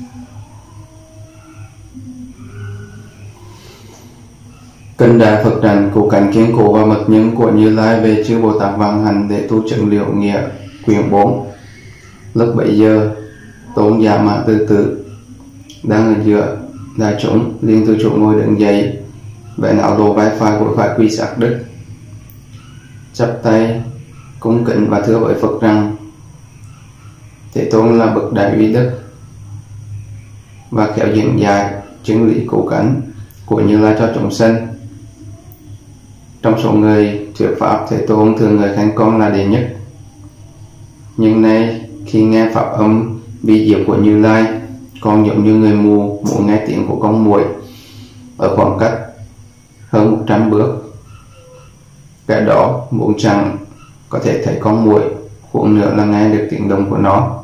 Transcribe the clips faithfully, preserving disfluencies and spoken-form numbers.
Kinh Đại Phật Trần Cụ Cảnh Kiên Cố và Mật Nhân của Như Lai về chư Bồ Tát Vãng Hành để tu chứng Liệu Nghĩa quyển bốn. Lúc bấy giờ, Tôn Giả Mãn Từ Tử đang ở giữa đại chúng liền từ chỗ ngồi đứng dậy, vẻ não lộ vai phải của phải quy sát đức, chắp tay cung kính và thưa với Phật rằng: Thế Tôn là bậc đại uy đức và khéo diễn giải chứng lý cố cánh của Như Lai cho chúng sinh. Trong số người thuyết pháp, Thế Tôn thường người khen con là đệ nhất. Nhưng nay khi nghe pháp âm vi diệu của Như Lai, con giống như người mù muốn nghe tiếng của con muỗi ở khoảng cách hơn một trăm bước. Cái đó muốn chẳng có thể thấy con muỗi, huống nữa là nghe được tiếng động của nó.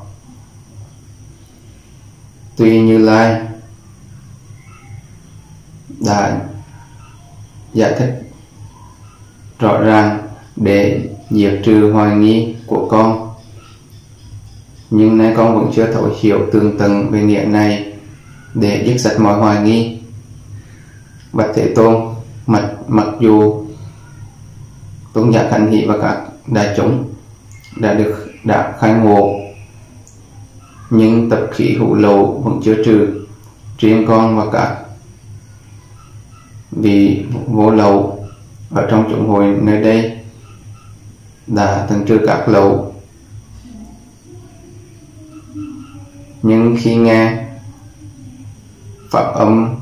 Tuy Như Lai đã giải thích rõ ràng để diệt trừ hoài nghi của con, nhưng nay con vẫn chưa thấu hiểu tường tận về nghĩa này để dứt sạch mọi hoài nghi. Bạch Thế Tôn, mặc, mặc dù Tôn giả Khánh Hỷ và các đại chúng đã được đã khai ngộ, nhưng tập khí hữu lậu vẫn chưa trừ. Riêng con và các vị vô lậu ở trong chúng hội nơi đây đã từng trừ các lậu, nhưng khi nghe pháp âm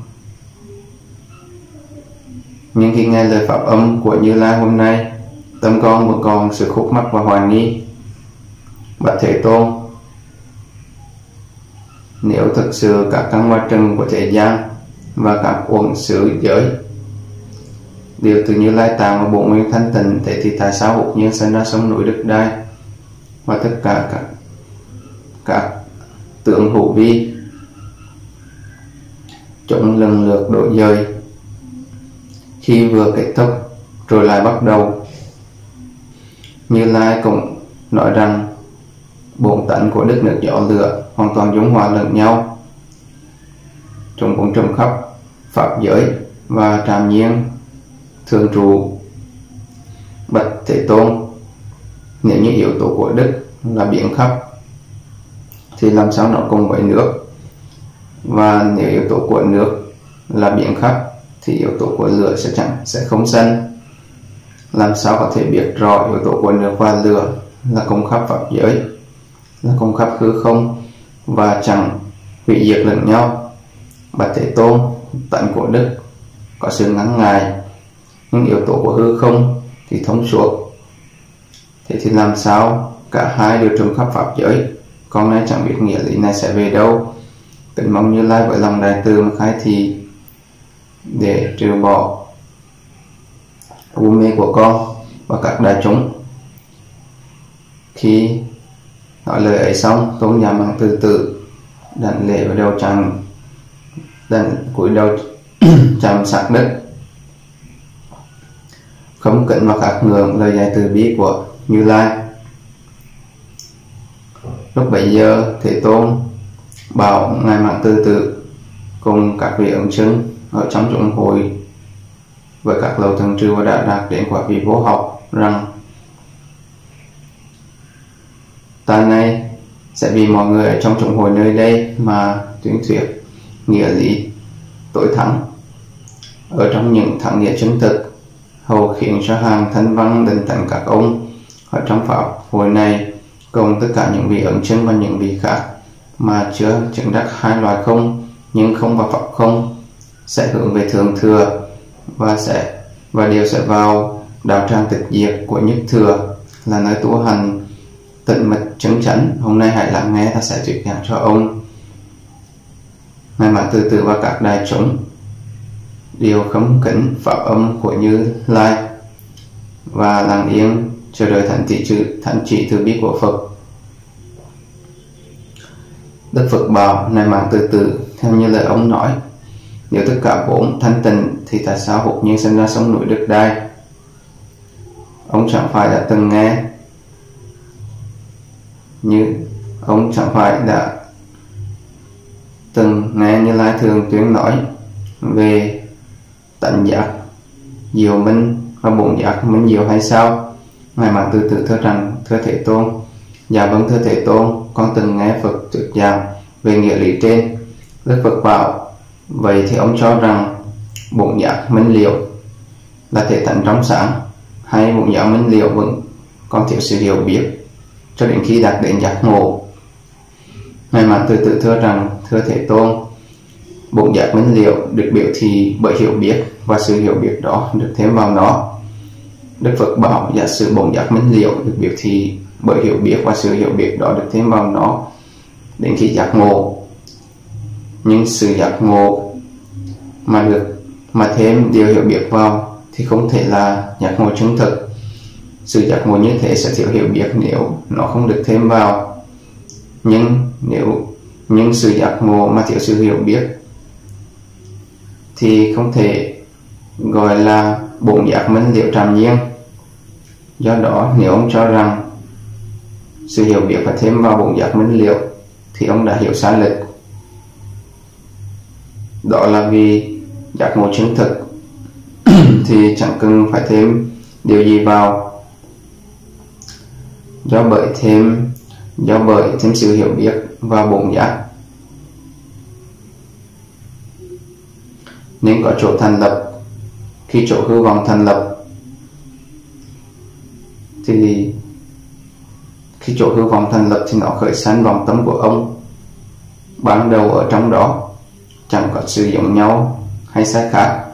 nhưng khi nghe lời pháp âm của Như Lai hôm nay, tâm con vẫn còn sự khúc mắc và hoài nghi. Bạch Thế Tôn, nếu thực sự các căn ngoại trần của thế gian và các uẩn xứ giới đều từ Như Lai tạng và bộ nguyên thanh tịnh, thế thì tại sao hụt nhiên sinh ra sông núi đất đai và tất cả các các tượng hữu vi chúng lần lượt đổi dời, khi vừa kết thúc rồi lại bắt đầu? Như Lai cũng nói rằng bổn tánh của đất nước gió lửa hoàn toàn dung hòa lẫn nhau, chúng cũng trùm khắp pháp giới và trạm nhiên thường trụ. Bạch Thế Tôn, nếu như yếu tố của đức là biển khắp thì làm sao nó cùng với nước, và nếu yếu tố của nước là biển khắp thì yếu tố của lửa sẽ chẳng sẽ không sinh. Làm sao có thể biết rõ yếu tố của nước và lửa là cùng khắp pháp giới, là cùng khắp hư không và chẳng hủy diệt lẫn nhau? Bạch Thế Tôn, tánh của đức có sự ngắn ngại, nhưng yếu tố của hư không thì thông suốt. Thế thì làm sao cả hai đều trùm khắp pháp giới? Con nay chẳng biết nghĩa lý này sẽ về đâu. Kính mong Như Lai với lòng đại từ mà khai thị để trừ bỏ u mê của con và các đại chúng. Khi nói lời ấy xong, Tôn giả Mãn Từ Tử đảnh lễ vào đầu chàng đảnh cúi đầu chạm sát đất, khâm kính và khạc ngưỡng lời dạy từ bi của Như Lai. Lúc bấy giờ, Thế Tôn bảo ngài Mãn Từ Tử cùng các vị ứng chứng ở trong chúng hội với các lầu thần trừ và đã đạt đến quả vị vô học rằng: ta nay sẽ vì mọi người ở trong chúng hội nơi đây mà tuyên thuyết nghĩa lý tối thắng ở trong những thắng nghĩa chứng thực, hầu khiến cho hàng thân văn định tánh các ông ở trong pháp hội này cùng tất cả những vị ứng chứng và những vị khác mà chưa chứng đắc hai loại không nhưng không và pháp không sẽ hướng về thượng thừa và sẽ và đều sẽ vào đạo tràng tịch diệt của nhất thừa, là nơi tu hành tịnh mịch chứng chánh. Hôm nay hãy lắng nghe, ta sẽ thuyết giảng cho ông. Ngài Mãn Từ Tử và các đại chúng đều khâm kính pháp âm của Như Lai và lặng yên chờ đợi thánh chỉ chữ thánh chỉ từ bi của Phật. Đức Phật bảo: này Mãn Từ Tử, theo như lời ông nói, nếu tất cả bốn thanh tịnh thì tại sao hụt nhiên sinh ra sông núi đất đai? Ông chẳng phải đã từng nghe như ông chẳng phải đã từng nghe Như Lai thường tuyên nói về tánh giác diệu minh và bổn giác minh diệu hay sao? Ngài Mạn Từ Tử thưa rằng: thưa Thế Tôn, dạ vâng thưa Thế Tôn, con từng nghe Phật thuyết giảng về nghĩa lý trên. Đức Phật bảo: vậy thì ông cho rằng bổn giác minh liệu là thể tánh trong sáng, hay bổn giác minh liệu vẫn còn thiếu sự hiểu biết cho đến khi đạt đến giác ngộ? Ngài Mạn Từ Tử thưa rằng: thưa Thế Tôn, bổn giác minh liệu được biểu thị bởi hiểu biết, và sự hiểu biết đó được thêm vào nó. Đức Phật bảo: giả sử bổn giác minh liệu được biểu thị bởi hiểu biết, và sự hiểu biết đó được thêm vào nó đến khi giác ngộ, nhưng sự giác ngộ mà được mà thêm điều hiểu biết vào thì không thể là giác ngộ chứng thực. Sự giác ngộ như thế sẽ thiếu hiểu biết nếu nó không được thêm vào. Nhưng nếu nhưng sự giác ngộ mà thiếu sự hiểu biết thì không thể gọi là bổn giác minh liệu trạm nhiên. Do đó, nếu ông cho rằng sự hiểu biết phải thêm vào bổn giác minh liệu thì ông đã hiểu sai lệch. Đó là vì giác ngộ chứng thực thì chẳng cần phải thêm điều gì vào. Do bởi thêm do bởi thêm sự hiểu biết vào bổn giác nên có chỗ thành lập. Khi chỗ hư vọng thành lập thì khi chỗ hư vọng thành lập thì nó khởi sanh vọng tâm của ông. Ban đầu ở trong đó chẳng có sự giống nhau hay sai khác,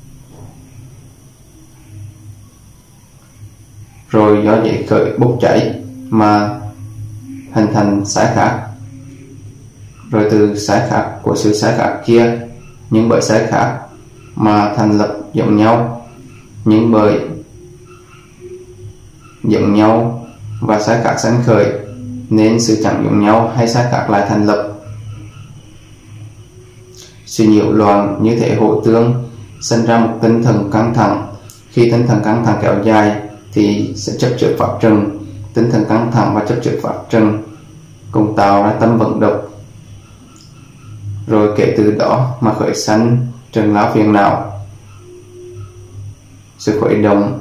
rồi do dễ khởi bốc cháy mà hình thành sai khác, rồi từ sai khác của sự sai khác kia, nhưng bởi sai khác mà thành lập giống nhau, nhưng bởi giống nhau và sai khác sanh khởi nên sự chẳng giống nhau hay sai khác lại thành lập. Sự nhiễu loạn như thể hộ tương sinh ra một tinh thần căng thẳng. Khi tinh thần căng thẳng kéo dài thì sẽ chấp trước pháp trần. Tinh thần căng thẳng và chấp trước pháp trần cùng tạo ra tâm vận động, rồi kể từ đó mà khởi sanh trần lão phiền não. Sự khởi động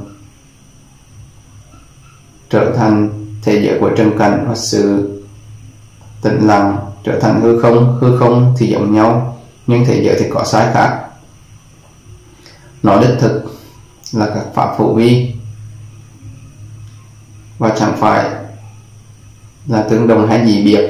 trở thành thế giới của trần cảnh, và sự tĩnh lặng trở thành hư không. Hư không thì giống nhau, nhưng thế giới thì có sai khác. Nó đích thực là các pháp phổ vi và chẳng phải là tương đồng hay gì biệt.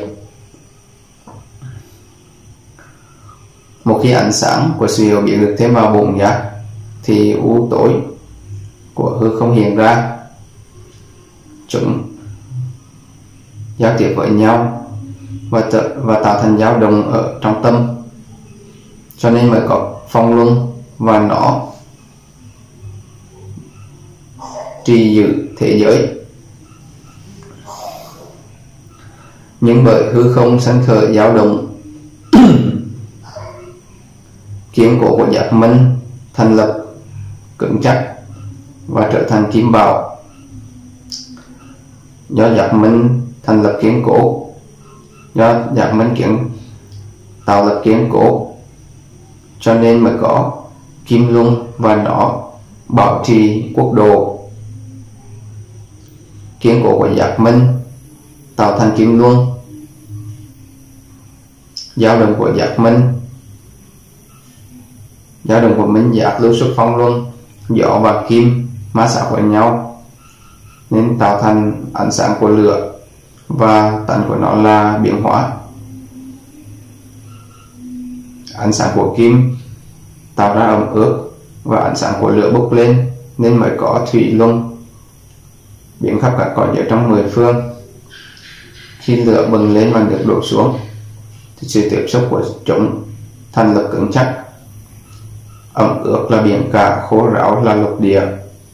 Một khi ánh sáng của sự hiểu biết được thêm vào bổn giác thì u tối của hư không hiện ra. Chúng giao tiếp với nhau và, tự, và tạo thành dao động ở trong tâm, cho nên mới có phong luân và nó trì giữ thế giới. Nhưng bởi hư không sanh khởi dao động, kiên cố của giác minh thành lập cứng chắc và trở thành kim bảo. Do giác minh thành lập kiên cố, do giác minh kiến tạo lập kiên cố, cho nên mới có kim luân và nó bảo trì quốc độ. Kiên cố của giác minh tạo thành kim luân, dao động của giác minh, dao động của minh giác lưu xuất phong luân, gió và kim ma sát với nhau nên tạo thành ánh sáng của lửa, và tánh của nó là biến hóa. Ánh sáng của kim tạo ra ẩm ướt, và ánh sáng của lửa bốc lên nên mới có thủy luân biến khắp các cõi giới trong mười phương. Khi lửa bừng lên và nước đổ xuống thì sự tiếp xúc của chúng thành lập cứng chắc. Ẩm ướt là biển cả, khô ráo là lục địa.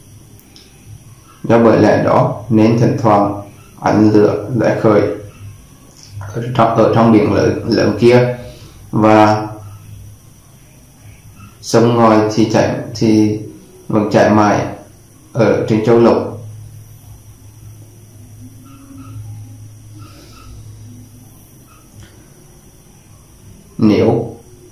Do bởi lẽ đó nên thỉnh thoảng ánh lửa lại khởi ở trong, ở trong biển lớn, lớn kia, và sông ngòi thì chảy thì vẫn chảy mãi ở trên châu lục. Nếu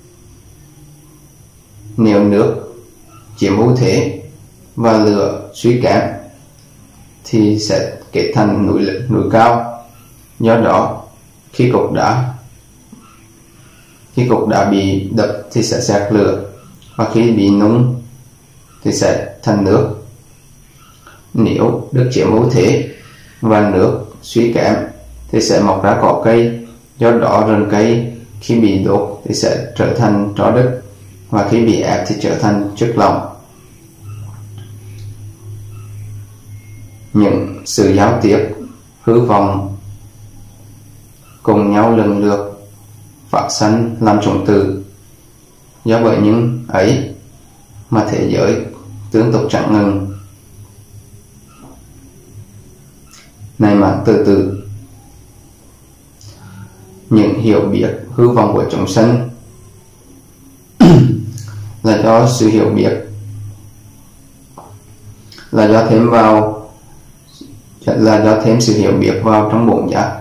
nếu nước chiếm ưu thế và lửa suy kém thì sẽ kết thành núi núi cao. Do đó khi cục đá khi cục đá bị đập thì sẽ sạc lửa, và khi bị nung thì sẽ thành nước. Nếu nước chiếm ưu thế và nước suy kém thì sẽ mọc ra cỏ cây. Do đó rừng cây khi bị đốt thì sẽ trở thành tro đất, và khi bị ép thì trở thành chất lỏng. Những sự giao tiếp hư vọng cùng nhau lần lượt phát sinh làm chủng tử. Do bởi những ấy mà thế giới tương tục chẳng ngừng. Này mạng từ từ, những hiểu biết hư vọng của chúng sinh là do sự hiểu biết là do thêm vào là do thêm sự hiểu biết vào trong bổn giác.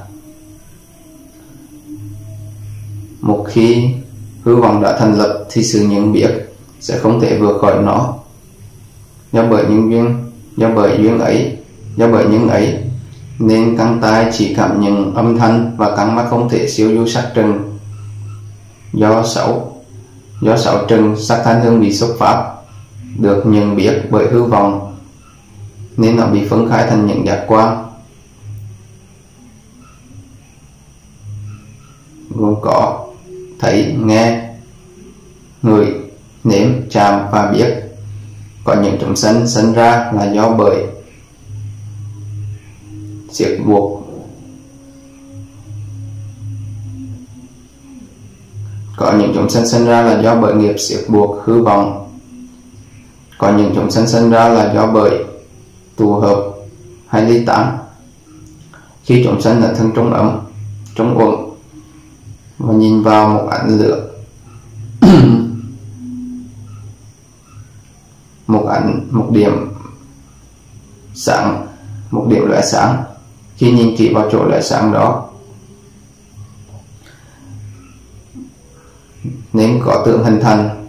Một khi hư vọng đã thành lập thì sự nhận biết sẽ không thể vượt khỏi nó. Do bởi những duyên do bởi duyên ấy do bởi những ấy nên căn tai chỉ cảm nhận âm thanh, và căn mắt không thể siêu du sắc trần. Do sáu do sáu trần sắc thanh hương bị xuất phát được nhận biết bởi hư vọng, nên nó bị phân khai thành những giác quan, gồm có thấy, nghe, ngửi, nếm, chạm và biết. Có những chúng sinh sinh ra là do bởi siết buộc có những chúng sinh sinh ra là do bởi nghiệp siết buộc hư vọng. Có những chúng sinh sinh ra là do bởi tụ hợp hay ly tán. Khi chúng sinh ở thân trong ấm, trong uẩn và nhìn vào một ánh lửa một ánh một điểm sáng một điểm lóe sáng, khi nhìn kỹ vào chỗ lóe sáng đó nên có tượng hình thành,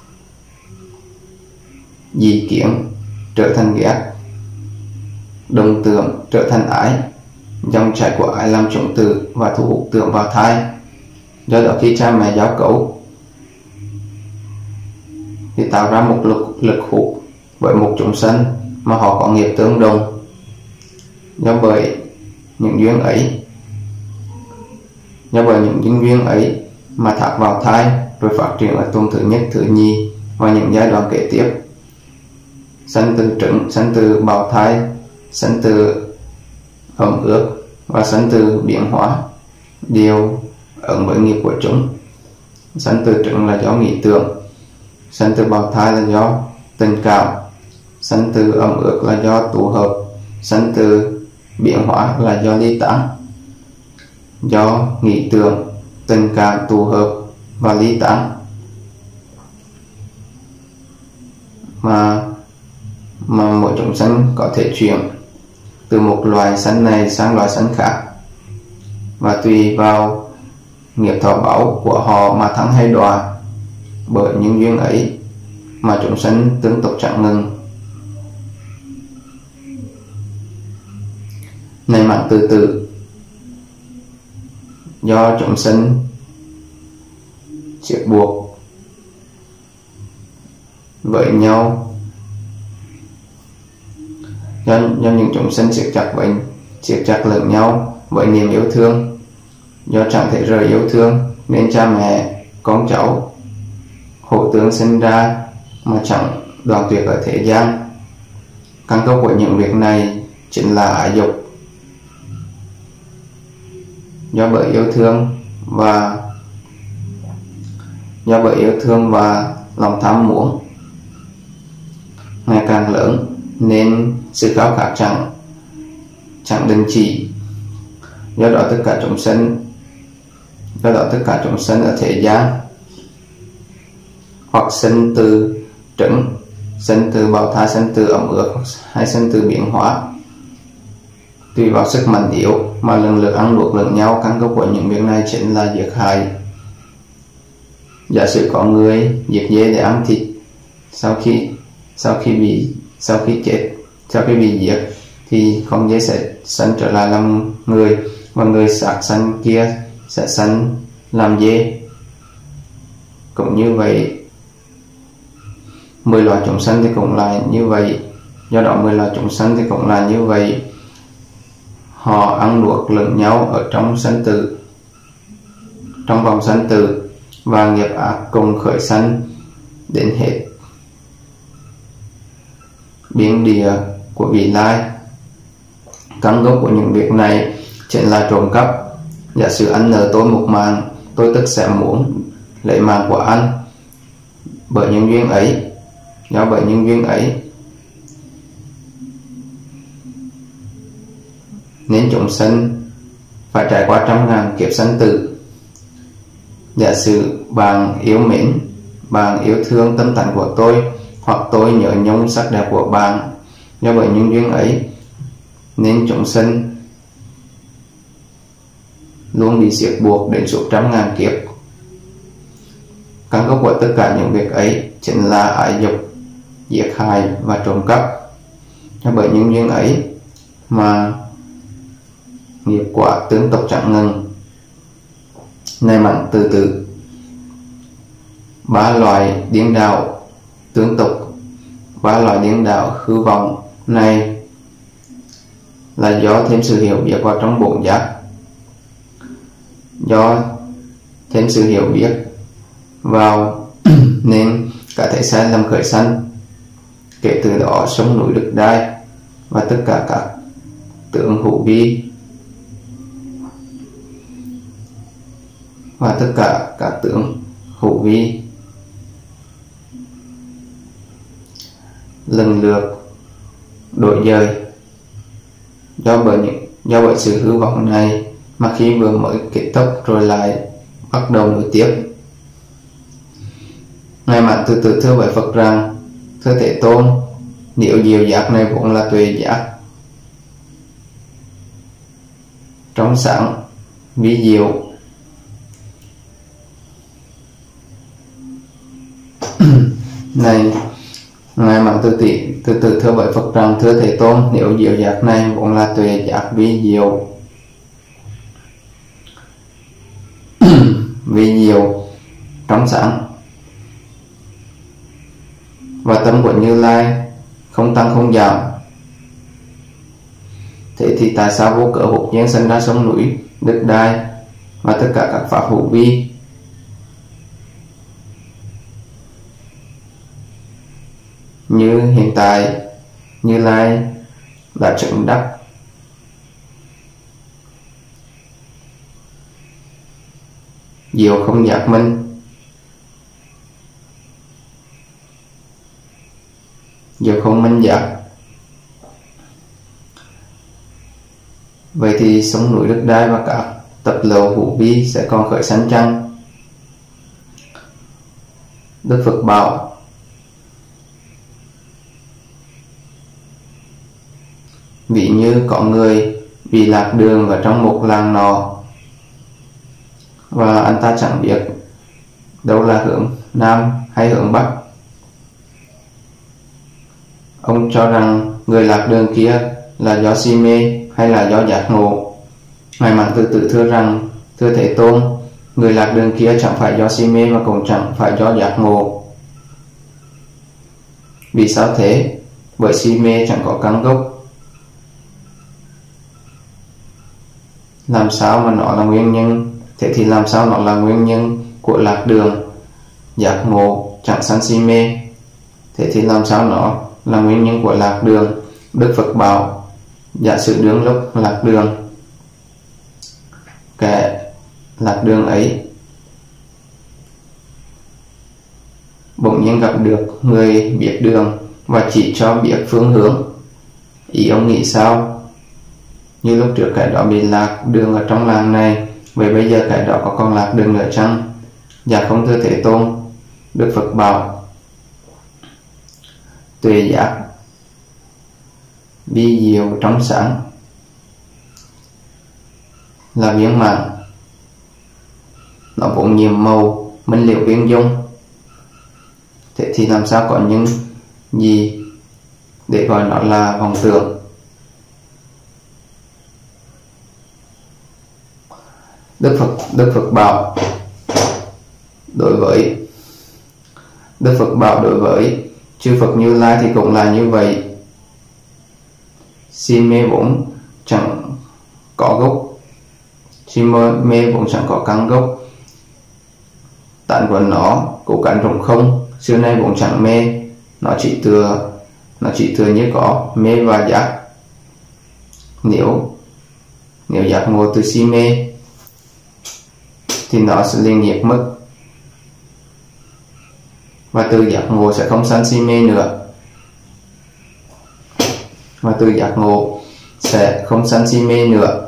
dị kiến trở thành ghét, đồng tưởng trở thành ái. Dòng chảy của ái làm chủng tử và thu hút tưởng vào thai. Do đó khi cha mẹ giao cấu thì tạo ra một lực lực hút với một chúng sinh mà họ có nghiệp tương đồng. Do bởi những duyên ấy do bởi những duyên ấy mà thác vào thai, rồi phát triển ở tuần thứ nhất, thứ nhì và những giai đoạn kế tiếp. Sanh từ trứng, sanh từ bào thai, sanh từ ẩm ướt và sanh từ biến hóa đều ẩn với nghiệp của chúng. Sanh từ trứng là do nghĩ tưởng, sanh từ bào thai là do tình cảm, sanh từ ẩm ướt là do tụ hợp, sanh từ biến hóa là do ly tán. Do nghĩ tưởng, tình cảm, tụ hợp và ly tán mà mà mỗi chúng sinh có thể chuyển từ một loài sanh này sang loài sanh khác, và tùy vào nghiệp thọ báo của họ mà thắng hay đọa. Bởi những duyên ấy mà chúng sinh tương tục chẳng ngừng. Này mạng từ từ, do chúng sinh siết buộc với nhau, do, do những chúng sinh siết chặt với siết chặt lẫn nhau với niềm yêu thương. Do chẳng thể rời yêu thương nên cha mẹ con cháu hộ tướng sinh ra mà chẳng đoạn tuyệt ở thế gian. Căn gốc của những việc này chính là ái dục. Do bởi yêu thương và do bởi yêu thương và lòng tham muốn ngày càng lớn nên sự khao khát chẳng chẳng đình chỉ. Do đó tất cả chúng sinh do đó tất cả chúng sinh ở thế gian hoặc sinh từ trứng, sinh từ bào thai, sinh từ ẩm ướt hay sinh từ biến hóa, tùy vào sức mạnh yếu mà lần lượt ăn luộc lẫn nhau. Căn gốc của những việc này chính là giết hại. Giả sử có người giết dê để ăn thịt, sau khi sau khi bị sau khi chết sau khi bị giết thì con dê sẽ sanh trở lại làm người, và người xác sanh kia sẽ sanh làm dê. Cũng như vậy, mười loài chúng sanh thì cũng là như vậy. Do đó mười loài chúng sanh thì cũng là như vậy, họ ăn nuốt lẫn nhau ở trong sanh tử, trong vòng sanh tử, và nghiệp ác cùng khởi sanh đến hết biên địa của vị lai. Căn gốc của những việc này chính là trộm cắp. Giả sử anh nợ tôi một mạng, tôi tức sẽ muốn lấy mạng của anh. Bởi nhân duyên ấy, do bởi nhân duyên ấy nên chúng sanh phải trải qua trăm ngàn kiếp sanh tử. Giả sử bạn yêu mến, bạn yêu thương tâm tánh của tôi, hoặc tôi nhớ nhung sắc đẹp của bạn, do bởi nhân duyên ấy nên chúng sanh luôn bị siết buộc đến suốt trăm ngàn kiếp. Căn gốc của tất cả những việc ấy chính là ái dục, giết hại và trộm cắp. Do bởi nhân duyên ấy mà nghiệp quả tương tục chẳng ngừng. Này mạnh từ từ, ba loại điên đạo tương tục, ba loại điên đạo hư vọng này là do thêm sự hiểu biết vào trong bổn giác. Do thêm sự hiểu biết vào nên cả thể sai lầm khởi sanh. Kể từ đó sông núi đất đai và tất cả các tượng hữu vi và tất cả các tượng hữu vi lần lượt đổi dời. Do bởi những do bởi sự hư vọng này mà khi vừa mới kết thúc rồi lại bắt đầu nối tiếp. Ngài Mạn từ từ thưa với Phật rằng: thưa Thế Tôn, nếu diệu giác này vốn là tuệ giác trong sáng vi diệu, này Ngài Mạn từ từ từ từ thưa với Phật rằng: thưa Thế Tôn, nếu diệu giác này vốn là tuệ giác vi diệu vi diệu trong sáng, và tâm của Như Lai không tăng không giảm, thế thì tại sao vô cớ hột nhiên sinh ra sông núi đất đai và tất cả các pháp hữu vi? Như hiện tại Như Lai đã chứng đắc diệu không giác minh, diệu không minh giác. Vậy thì sông núi đất đai và các tập lầu hữu vi sẽ còn khởi sanh chăng? Đức Phật bảo: ví như có người bị lạc đường vào trong một làng nọ, và anh ta chẳng biết đâu là hướng Nam hay hướng Bắc. Ông cho rằng người lạc đường kia là do si mê hay là do giác ngộ. Ngài Mạn từ từ thưa rằng: thưa Thế Tôn, người lạc đường kia chẳng phải do si mê mà cũng chẳng phải do giác ngộ. Vì sao thế? Bởi si mê chẳng có căn gốc. Làm sao mà nó là nguyên nhân? Thế thì làm sao nó là nguyên nhân của lạc đường? Giác ngộ chẳng sanh si mê, thế thì làm sao nó là nguyên nhân của lạc đường? Đức Phật bảo: giả sử đương lúc lạc đường, kẻ lạc đường ấy bỗng nhiên gặp được người biết đường và chỉ cho biết phương hướng. Ý ông nghĩ sao? Như lúc trước kẻ đó bị lạc đường ở trong làng này, vậy bây giờ kẻ đó có còn lạc đường nữa chăng? Dạ không, thưa Thế Tôn. Đức Phật bảo: tuệ giác vi diệu trong sáng là viên mãn, nó vốn nhiệm màu minh liệu viên dung. Thế thì làm sao có những gì để gọi nó là vọng tưởng? Đức Phật Đức Phật bảo đối với Đức Phật bảo đối với chư Phật Như Lai thì cũng là như vậy. Si mê vốn chẳng có gốc, si mê vốn chẳng có căn gốc. Tánh của nó cố cánh rộng không, xưa nay vốn chẳng mê. Nó chỉ thừa nó chỉ thừa như có mê và giác. Nếu nếu giác ngộ từ si mê thì nó sẽ liên nhiệt mất, và từ giác ngộ sẽ không sanh si mê nữa, và từ giác ngộ sẽ không sanh si mê nữa.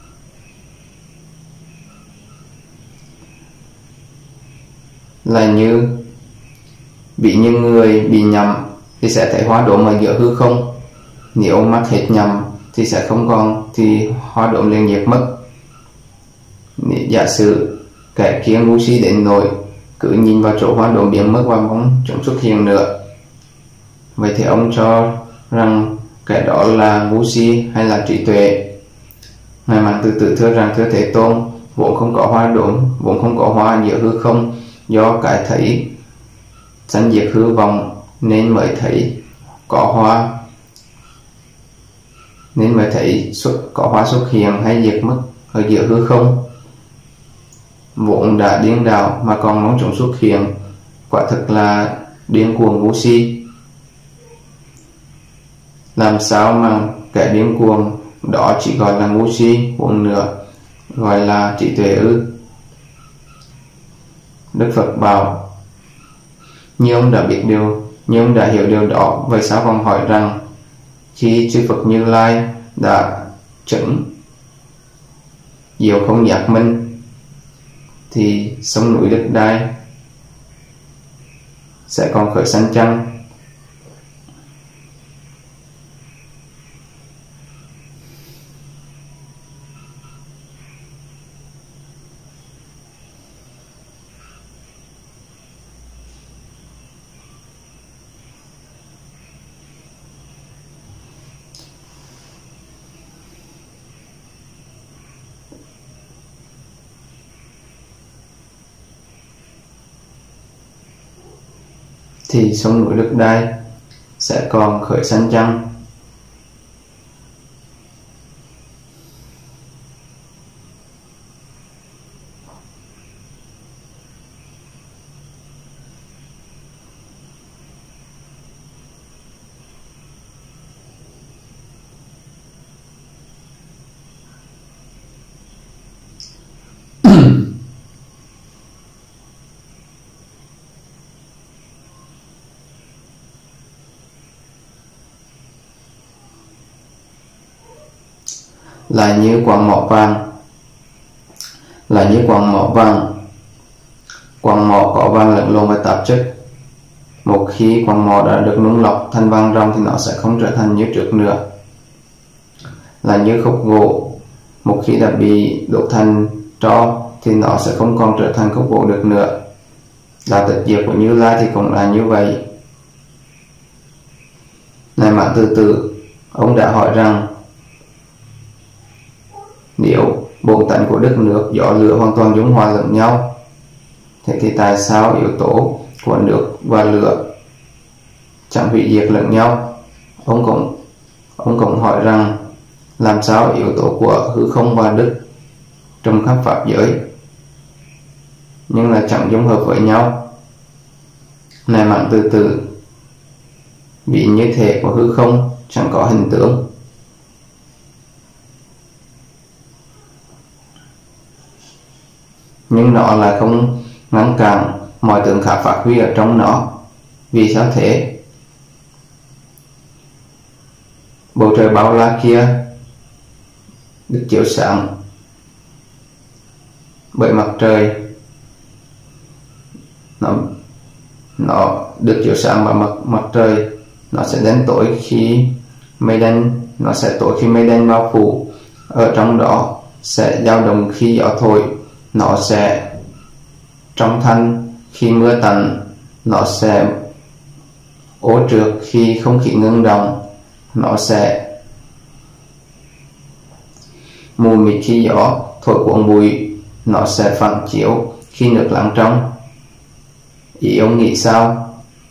Là như bị như người bị nhầm thì sẽ thấy hóa độn ở giữa hư không. Nếu mắc hết nhầm thì sẽ không còn, thì hóa độn liền diệt mất. Nếu giả sử kẻ kia ngu si đến nỗi cứ nhìn vào chỗ hóa độn biến mất và không chúng xuất hiện nữa, vậy thì ông cho rằng kẻ đó là ngu si hay là trí tuệ? Ngài Mạn Từ Tử thưa rằng: thưa Thế Tôn, vốn không có hóa độn, vốn không có hóa giữa hư không, do cái thấy sanh diệt hư vọng nên mới thấy có hóa, nên mới thấy xuất, có hóa xuất hiện hay diệt mất ở giữa hư không. Vốn đã điên đảo mà còn mong chúng xuất hiện, quả thực là điên cuồng ngu si. Làm sao mà kẻ điên cuồng đó chỉ gọi là ngu si, vốn nữa gọi là trí tuệ ư? Đức Phật bảo: như ông đã biết điều, như ông đã hiểu điều đó, vậy sao còn hỏi rằng khi chư Phật Như Lai đã chứng diệu không giác minh thì sông núi đất đai sẽ còn khởi sanh chăng? Thì sông núi đất đai sẽ còn khởi sanh chăng? Là như quặng mỏ vàng, là như quặng mỏ vàng. Quặng mỏ có vàng lẫn lộn với tạp chất. Một khi quặng mỏ đã được nung lọc thành vàng ròng thì nó sẽ không trở thành như trước nữa. Là như khúc gỗ, một khi đã bị đốt thành tro thì nó sẽ không còn trở thành khúc gỗ được nữa. Là tịch diệt của Như Lai thì cũng là như vậy. Ngài Mạn Từ Tử, ông đã hỏi rằng nếu bổn tánh của đất nước, gió, lửa hoàn toàn dung hòa lẫn nhau, thế thì tại sao yếu tố của nước và lửa chẳng hủy diệt lẫn nhau? Ông cũng ông cũng hỏi rằng làm sao yếu tố của hư không và đất trong khắp pháp giới nhưng là chẳng dung hợp với nhau? Ngài Mạn Từ Tử, vì như thể của hư không chẳng có hình tướng, nhưng nó là không ngăn cản mọi tượng khác phát huy ở trong nó. Vì sao thế? Bầu trời bao la kia được chiếu sáng bởi mặt trời, nó nó được chiếu sáng bởi mặt mặt trời, nó sẽ đen tối khi mây đen, nó sẽ tối khi mây đen bao phủ. Ở trong đó sẽ dao động khi gió thổi, nó sẽ trong thanh khi mưa tạnh, nó sẽ ố trượt. Khi không khí ngưng động, nó sẽ mù mịt. Khi gió thổi cuốn bụi, nó sẽ phản chiếu khi nước lắng trong. Ý ông nghĩ sao?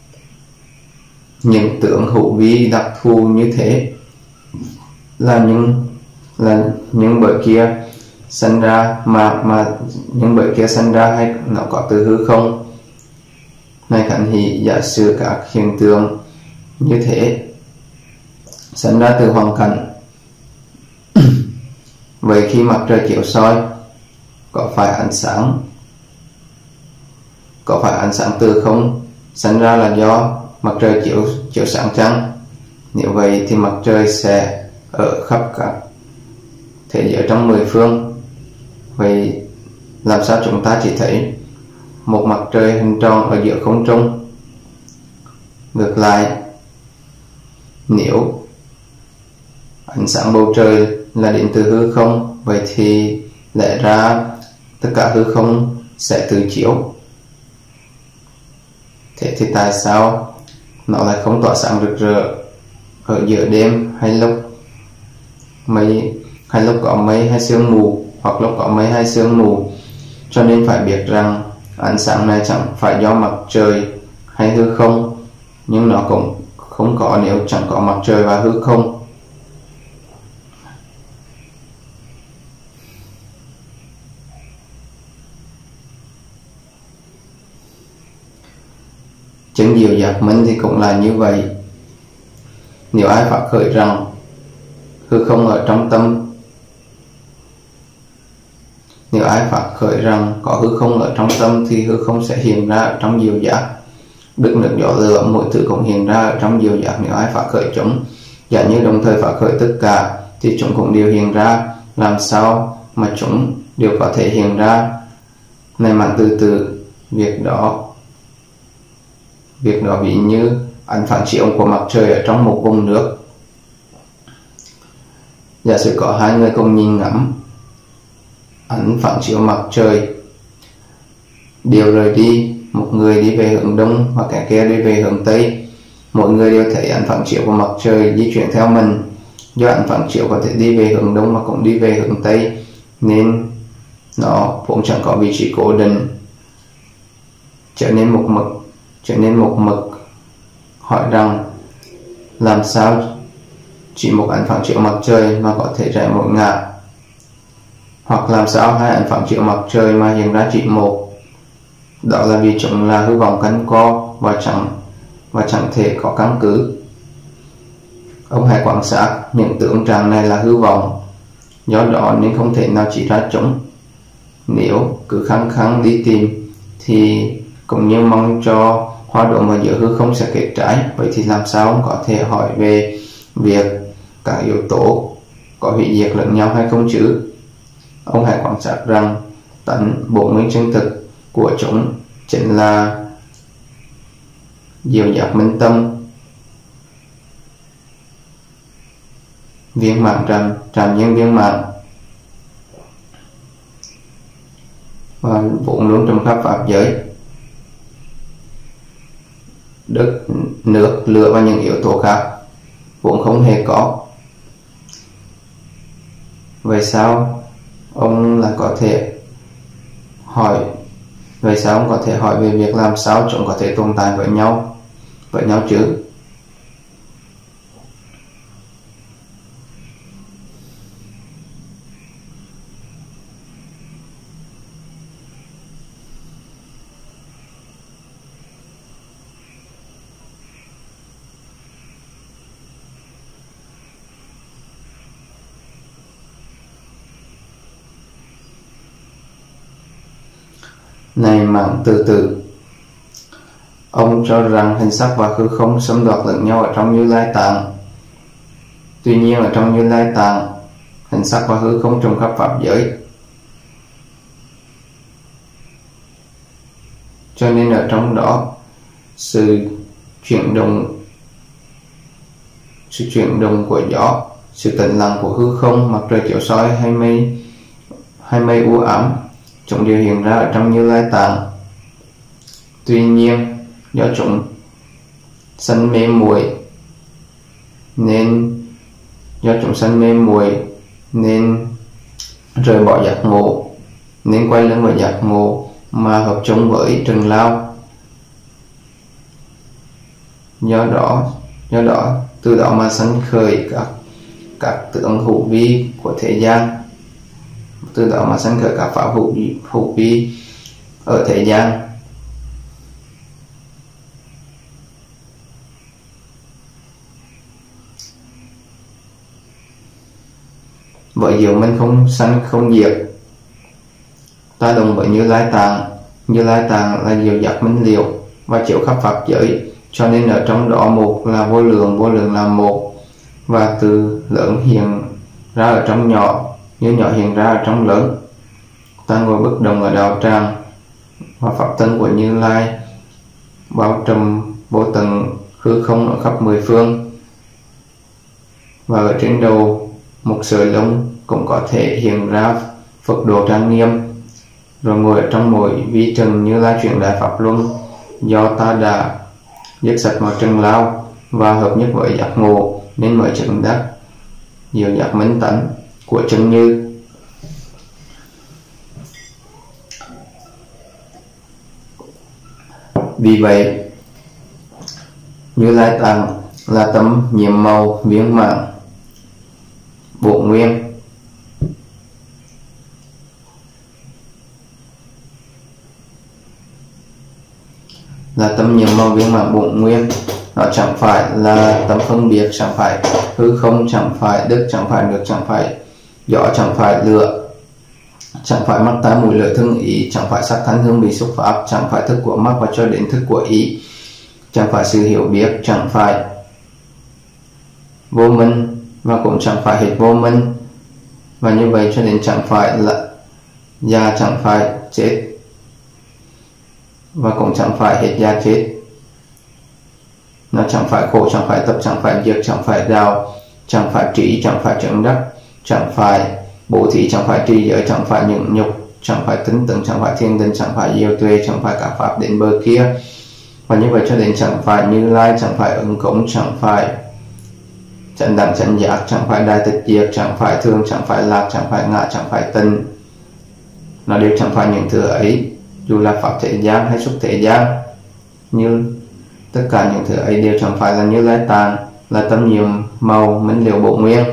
Những tượng hữu vi đặc thù như thế là những là những bởi kia sinh ra mà mà những bởi kia sinh ra hay nó có từ hư không? Này Khánh Hỷ, giả sử các hiện tượng như thế sinh ra từ hoàn cảnh, vậy khi mặt trời chiếu soi, có phải ánh sáng có phải ánh sáng từ không sinh ra là do mặt trời chiếu chiếu sáng chăng? Nếu vậy thì mặt trời sẽ ở khắp các thế giới trong mười phương. Vậy làm sao chúng ta chỉ thấy một mặt trời hình tròn ở giữa không trung? Ngược lại, nếu ánh sáng bầu trời là đến từ hư không, vậy thì lẽ ra tất cả hư không sẽ tự chiếu. Thế thì tại sao nó lại không tỏa sáng rực rỡ ở giữa đêm, hay lúc mây hay lúc có mây hay sương mù, hoặc lúc có mây hay sương mù? Cho nên phải biết rằng ánh sáng này chẳng phải do mặt trời hay hư không, nhưng nó cũng không có nếu chẳng có mặt trời và hư không. Chứng diệu giác minh thì cũng là như vậy. Nếu ai phát khởi rằng hư không ở trong tâm Nếu ai phát khởi rằng có hư không ở trong tâm thì hư không sẽ hiện ra ở trong diệu giác. Đức nước gió lửa mọi thứ cũng hiện ra ở trong diệu giác nếu ai phát khởi chúng. Giả như đồng thời phát khởi tất cả thì chúng cũng đều hiện ra. Làm sao mà chúng đều có thể hiện ra? Này mà từ từ, việc đó Việc đó ví như ánh phản chiếu của mặt trời ở trong một vùng nước. Giả sử có hai người cùng nhìn ngắm ánh phản chiếu mặt trời đều rời đi, một người đi về hướng đông và kẻ kia đi về hướng tây. Mỗi người đều thấy ánh phản chiếu của mặt trời di chuyển theo mình. Do ánh phản chiếu có thể đi về hướng đông và cũng đi về hướng tây, nên nó cũng chẳng có vị trí cố định, trở nên một mực trở nên một mực hỏi rằng làm sao chỉ một ánh phản chiếu mặt trời mà có thể rẽ mỗi ngả, hoặc làm sao hai ánh phản chiếu mặt trời mà hiện ra chỉ một? Đó là vì chúng là hư vọng quanh co và chẳng và chẳng thể có căn cứ. Ông hãy quan sát những tượng trạng này là hư vọng, do đó nên không thể nào chỉ ra chúng. Nếu cứ khăng khăng đi tìm thì cũng như mong cho hoa đậu mà giữa hư không sẽ kết trái. Vậy thì làm sao ông có thể hỏi về việc các yếu tố có hủy diệt lẫn nhau hay không chứ? Ông hãy quan sát rằng tánh bổn nguyên chân thực của chúng chính là diệu giác minh tâm, viên mãn trạm trạm nhân viên mãn, và vốn luôn trong khắp pháp giới. Đất, nước, lửa và những yếu tố khác vốn không hề có. Vậy sao ông là có thể hỏi Vậy sao ông có thể hỏi về việc làm sao chúng có thể tồn tại với nhau với nhau chứ? Này mạng từ từ, ông cho rằng hình sắc và hư không xâm đoạt lẫn nhau ở trong Như Lai Tạng. Tuy nhiên ở trong Như Lai Tạng, hình sắc và hư không trùng khắp pháp giới. Cho nên ở trong đó, sự chuyển động sự chuyển động của gió, sự tĩnh lặng của hư không, mặt trời chiếu soi hay mây hay mây u ám, chúng đều hiện ra ở trong Như Lai Tạng. Tuy nhiên do chúng sân mê muội nên do chúng sân mê muội nên rời bỏ giác ngộ, nên quay lưng vào giác ngộ mà hợp chung với Trần Lao. Do đó do đó từ đó mà sanh khởi các các tướng hữu vi của thế gian, từ đó mà sanh khởi các pháp hữu vi, hữu vi ở thế gian. Bởi diệu minh không sanh không diệt, ta đồng với Như Lai Tạng. Như Lai Tạng là diệu giác minh liệu và chiếu khắp pháp giới, cho nên ở trong đó một là vô lượng, vô lượng là một, và từ lớn hiện ra ở trong nhỏ, như nhỏ hiện ra ở trong lớn. Ta ngồi bất động ở đạo tràng, và pháp thân của Như Lai bao trùm vô tận hư không ở khắp mười phương, và ở trên đầu một sợi lông cũng có thể hiện ra Phật độ trang nghiêm. Rồi ngồi ở trong mỗi vi trần Như Lai chuyển đại pháp luân, do ta đã dứt sạch mọi trần lao và hợp nhất với giác ngộ nên mới chứng đắc diệu giác minh tánh của chân như. Vì vậy Như Lai Tạng là tâm nhiệm màu viên mãn bổn nguyên, là tâm nhiệm màu viên mãn bổn nguyên. Nó chẳng phải là tâm phân biệt, chẳng phải hư không, chẳng phải đức, chẳng phải nước, chẳng phải gió, chẳng phải lửa, chẳng phải mắt tai mũi lưỡi thân ý, chẳng phải sắc thanh hương vị xúc pháp, chẳng phải thức của mắt và cho đến thức của ý, chẳng phải sự hiểu biết, chẳng phải vô minh và cũng chẳng phải hết vô minh. Và như vậy cho đến chẳng phải là già, chẳng phải chết và cũng chẳng phải hết già chết. Nó chẳng phải khổ, chẳng phải tập, chẳng phải diệt, chẳng phải đạo, chẳng phải trí, chẳng phải chứng đắc, chẳng phải bố thí, chẳng phải trì giới, chẳng phải nhẫn nhục, chẳng phải tính tưởng, chẳng phải thiên định, chẳng phải diệu tuệ, chẳng phải các pháp đến bờ kia. Và như vậy cho đến chẳng phải Như Lai, chẳng phải ứng cống, chẳng phải chánh đẳng chánh giác, chẳng phải đại tịch diệt, chẳng phải thương, chẳng phải lạc, chẳng phải ngã, chẳng phải tình. Nó đều chẳng phải những thứ ấy, dù là pháp thế gian hay xuất thế gian. Như tất cả những thứ ấy đều chẳng phải là Như Lai Tạng, là tâm nhiệm màu minh liệu bổn nguyên.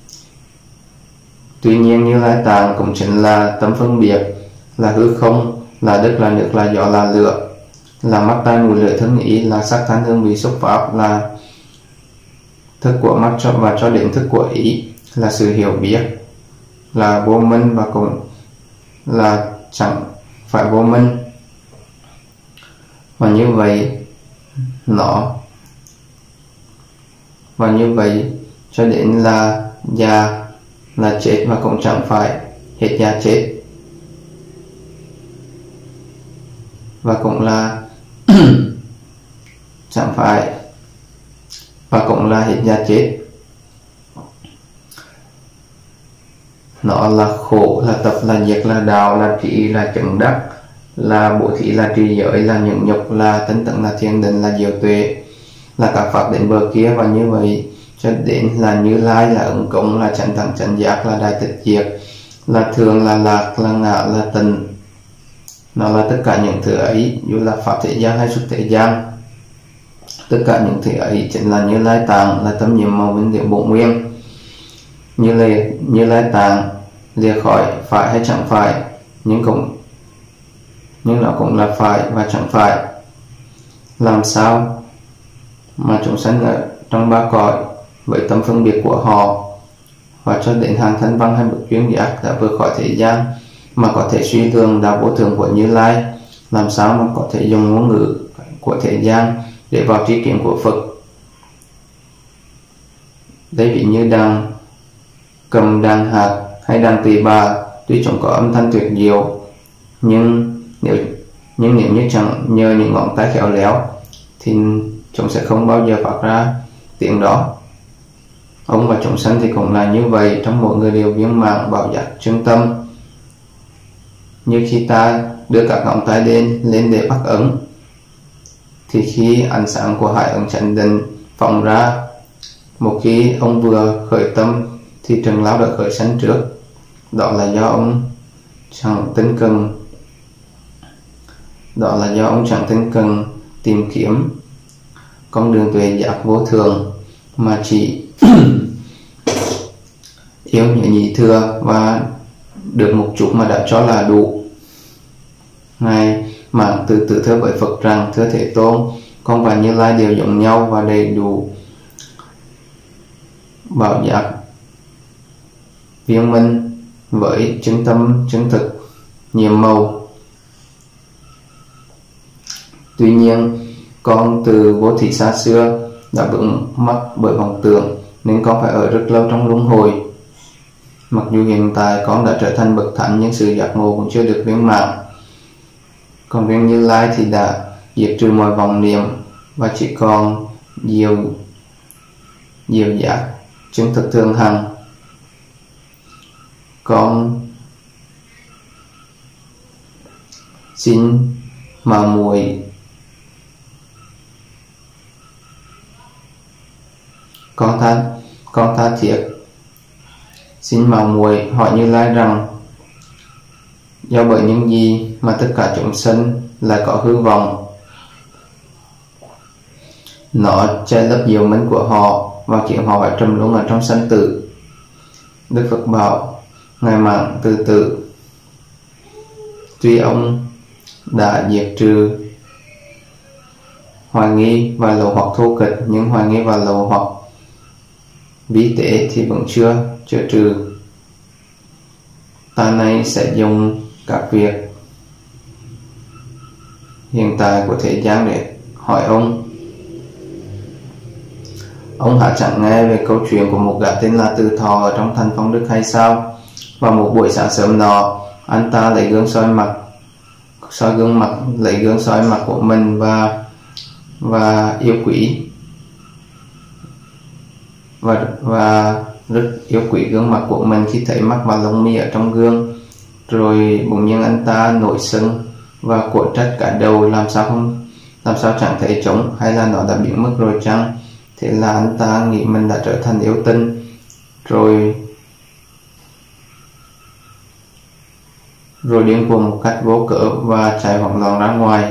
Tuy nhiên Như Lai Tạng cũng chính là tâm phân biệt, là hư không, là đất, là nước, là gió, là lửa, là mắt tai mũi lưỡi thân ý, là sắc thanh hương vị xúc pháp, là thức của mắt cho và cho đến thức của ý, là sự hiểu biết, là vô minh và cũng là chẳng phải vô minh. Và như vậy nó và như vậy cho đến là già, là chết và cũng chẳng phải hết già chết, và cũng là chẳng phải và cũng là hết già chết. Nó là khổ, là tập, là diệt, là đạo, là trí, là chứng đắc, là bố thí, là trì giới, là nhẫn nhục, là tinh tấn, là thiền định, là diệu tuệ, là các pháp đến bờ kia. Và như vậy cho đến là Như Lai, là ứng cống, là chánh đẳng chánh giác, là đại tịch diệt, là thường, là lạc, là ngã, là tịnh. Nó là tất cả những thứ ấy, dù là pháp thế gian hay xuất thế gian. Tất cả những thứ ấy chính là Như Lai Tạng, là tâm nhiệm màu minh liệu bổn nguyên. Như Lai, Như Lai Tạng lìa khỏi phải hay chẳng phải, nhưng cũng nhưng nó cũng là phải và chẳng phải. Làm sao mà chúng sanh ở trong ba cõi với tâm phân biệt của họ, và cho đến hàng thân văn hay bậc chuyên giác đã vượt khỏi thế gian mà có thể suy lường đạo vô thường của Như Lai? Làm sao mà có thể dùng ngôn ngữ của thế gian để vào tri kiến của Phật? Đây ví như đàn cầm, đàn hạt hay đàn tỳ bà, tuy chúng có âm thanh tuyệt diệu, nhưng nếu nhưng nếu như chẳng nhờ những ngón tay khéo léo thì chúng sẽ không bao giờ phát ra tiếng đó. Ông và chúng sanh thì cũng là như vậy, trong mỗi người đều viên mãn bảo giác chân tâm. Như khi ta đưa các ngón tay lên lên để bắt ấn, thì khi ánh sáng của hải ấn chánh định phóng ra, một khi ông vừa khởi tâm thì Trần Lão đã khởi sanh trước. Đó là do ông chẳng tinh cần đó là do ông chẳng tinh cần tìm kiếm con đường tuệ giác vô thường, mà chỉ yêu nhớ nhị thừa và được một chút mà đã cho là đủ. Ngài mạng từ tự thưa với Phật rằng: thưa Thế Tôn, con và Như Lai đều giống nhau và đầy đủ bảo giác viên minh với chứng tâm chứng thực nhiệm màu. Tuy nhiên con từ vô thị xa xưa đã vướng mắc bởi vọng tưởng nên con phải ở rất lâu trong luân hồi. Mặc dù hiện tại con đã trở thành bậc thánh nhưng sự giác ngộ cũng chưa được viên mãn. Còn riêng Như Lai thì đã diệt trừ mọi vọng niệm và chỉ còn diệu diệu giác chứng thực thường hằng. Con xin mà muội con tha con tha thiết xin mà muội hỏi Như Lai rằng: do bởi những gì mà tất cả chúng sinh lại có hư vọng, nó che lấp diệu minh của họ và khiến họ phải trầm luân ở trong sanh tử. Đức Phật bảo: ngài mạng từ tử, tuy ông đã diệt trừ hoài nghi và lậu hoặc thô kịch, nhưng hoài nghi và lậu hoặc vi tế thì vẫn chưa chữa trừ. Ta này sẽ dùng các việc hiện tại của thế gian để hỏi ông: ông hả chẳng nghe về câu chuyện của một gã tên là Từ Thọ ở trong thành Phong Đức hay sao? Vào một buổi sáng sớm nọ, anh ta lấy gương soi mặt soi gương mặt lấy gương soi mặt của mình và và yêu quý và và rất yêu quý gương mặt của mình khi thấy mắt và lông mi ở trong gương. Rồi bỗng nhiên anh ta nổi sân và của trách cả đầu, làm sao không làm sao chẳng thấy trống, hay là nó đã biến mất rồi chăng? Thế là anh ta nghĩ mình đã trở thành yêu tinh, rồi rồi điên cuồng một cách vô cớ và chạy hoảng loạn ra ngoài.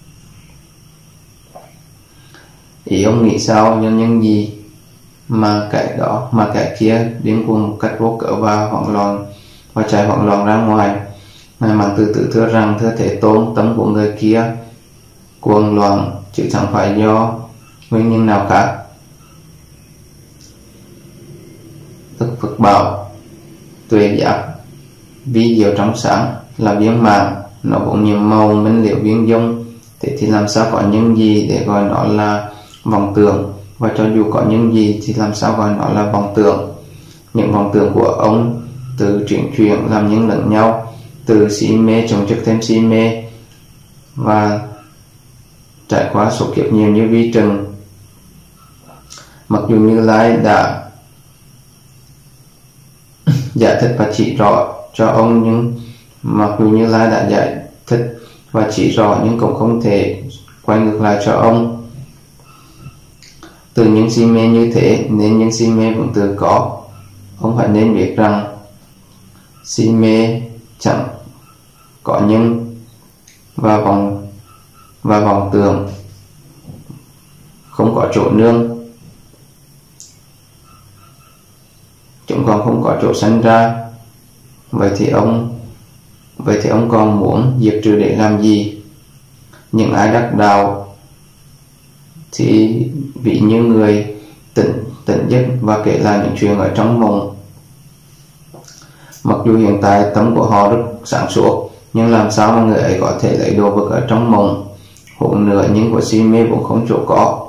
Ý ông nghĩ sao nhân nhân gì mà cái đó mà cái kia điên cuồng một cách vô cớ và hoảng loạn và chạy hoảng loạn ra ngoài? Ngài mạng từ tử thưa rằng: thưa Thế Tôn, tâm của người kia cuồng loạn chứ chẳng phải do nguyên nhân nào khác. Đức Phật bảo: tuệ giác vi diệu trong sáng là viên mãn, nó cũng nhiệm màu minh liễu viên dung. Thế thì làm sao có những gì để gọi nó là vọng tưởng? Và cho dù có những gì thì làm sao gọi nó là vọng tưởng? Những vọng tưởng của ông từ chuyển chuyển làm những lẫn nhau, từ si mê chồng chất thêm si mê, và trải qua số kiếp nhiều như vi trần. Mặc dù Như Lai đã giải thích và chỉ rõ cho ông nhưng mặc dù Như Lai đã giải thích và chỉ rõ nhưng cũng không thể quay ngược lại cho ông. Từ những si mê như thế nên những si mê vẫn tự có. Ông phải nên biết rằng si mê chẳng có nhưng và vọng và vọng tưởng không có chỗ nương, chúng còn không có chỗ sanh ra. Vậy thì ông vậy thì ông còn muốn diệt trừ để làm gì? Những ai đắc đạo thì vị như người tỉnh tỉnh giấc và kể lại những chuyện ở trong mộng. Mặc dù hiện tại tâm của họ rất sáng suốt, nhưng làm sao mà người ấy có thể lấy đồ vật ở trong mộng? Huống nữa những của si mê cũng không chỗ có.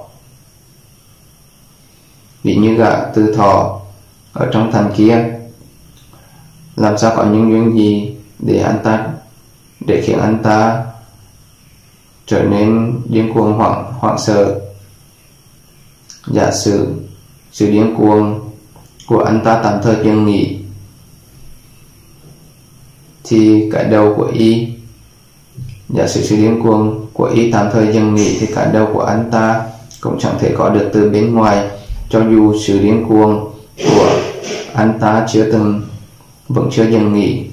Ví như gã Từ Thọ ở trong thành kia, làm sao có những duyên gì để anh ta để khiến anh ta trở nên điên cuồng hoảng hoảng sợ? Giả sử sự điên cuồng của anh ta tạm thời dừng nghỉ thì cái đầu của y Giả sử sự điên cuồng của ý tạm thời dừng nghỉ thì cái đầu của anh ta cũng chẳng thể có được từ bên ngoài, cho dù sự điên cuồng của anh ta chưa từng vẫn chưa dừng nghỉ.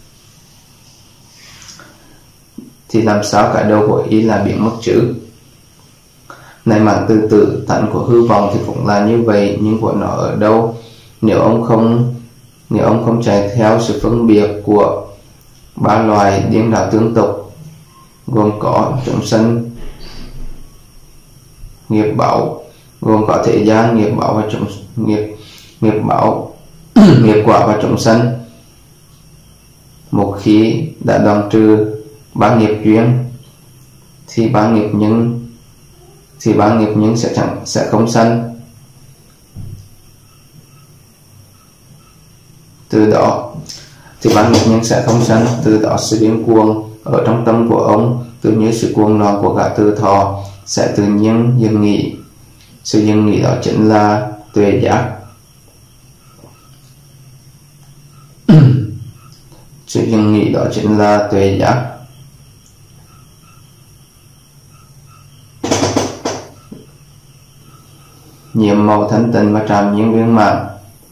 Thì làm sao cái đầu của ý là biến mất chứ? Này mạng từ từ tánh của hư vọng thì cũng là như vậy, nhưng của nó ở đâu? Nếu ông không nếu ông không chạy theo sự phân biệt của ba loài điên đảo tương tục, gồm có chúng sanh nghiệp báo, gồm có thế gian nghiệp báo và chúng nghiệp nghiệp báo nghiệp quả và chúng sanh, một khi đã đoạn trừ ba nghiệp duyên thì ba nghiệp nhân thì ba nghiệp nhân sẽ chẳng sẽ không sanh. Từ đó thì ba nghiệp nhân sẽ không sanh. Từ đó sự điên cuồng ở trong tâm của ông, tự như sự cuồng loạn của gã Tư Thọ, sẽ tự nhiên dừng nghỉ. Sự dừng nghỉ đó chính là tuệ giác. Sự dừng nghỉ đó chính là tuệ giác. Nhiệm màu thanh tịnh và trạm nhiên viên mãn,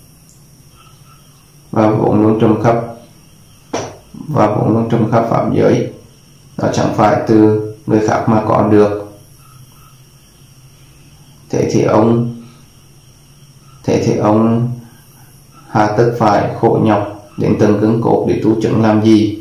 và vốn luôn trùm khắp và vốn luôn trùm khắp pháp giới. Nó chẳng phải từ người khác mà có được. Thế thì ông thế thì ông hà tất phải khổ nhọc đến từng cứng cốt để tu chứng làm gì?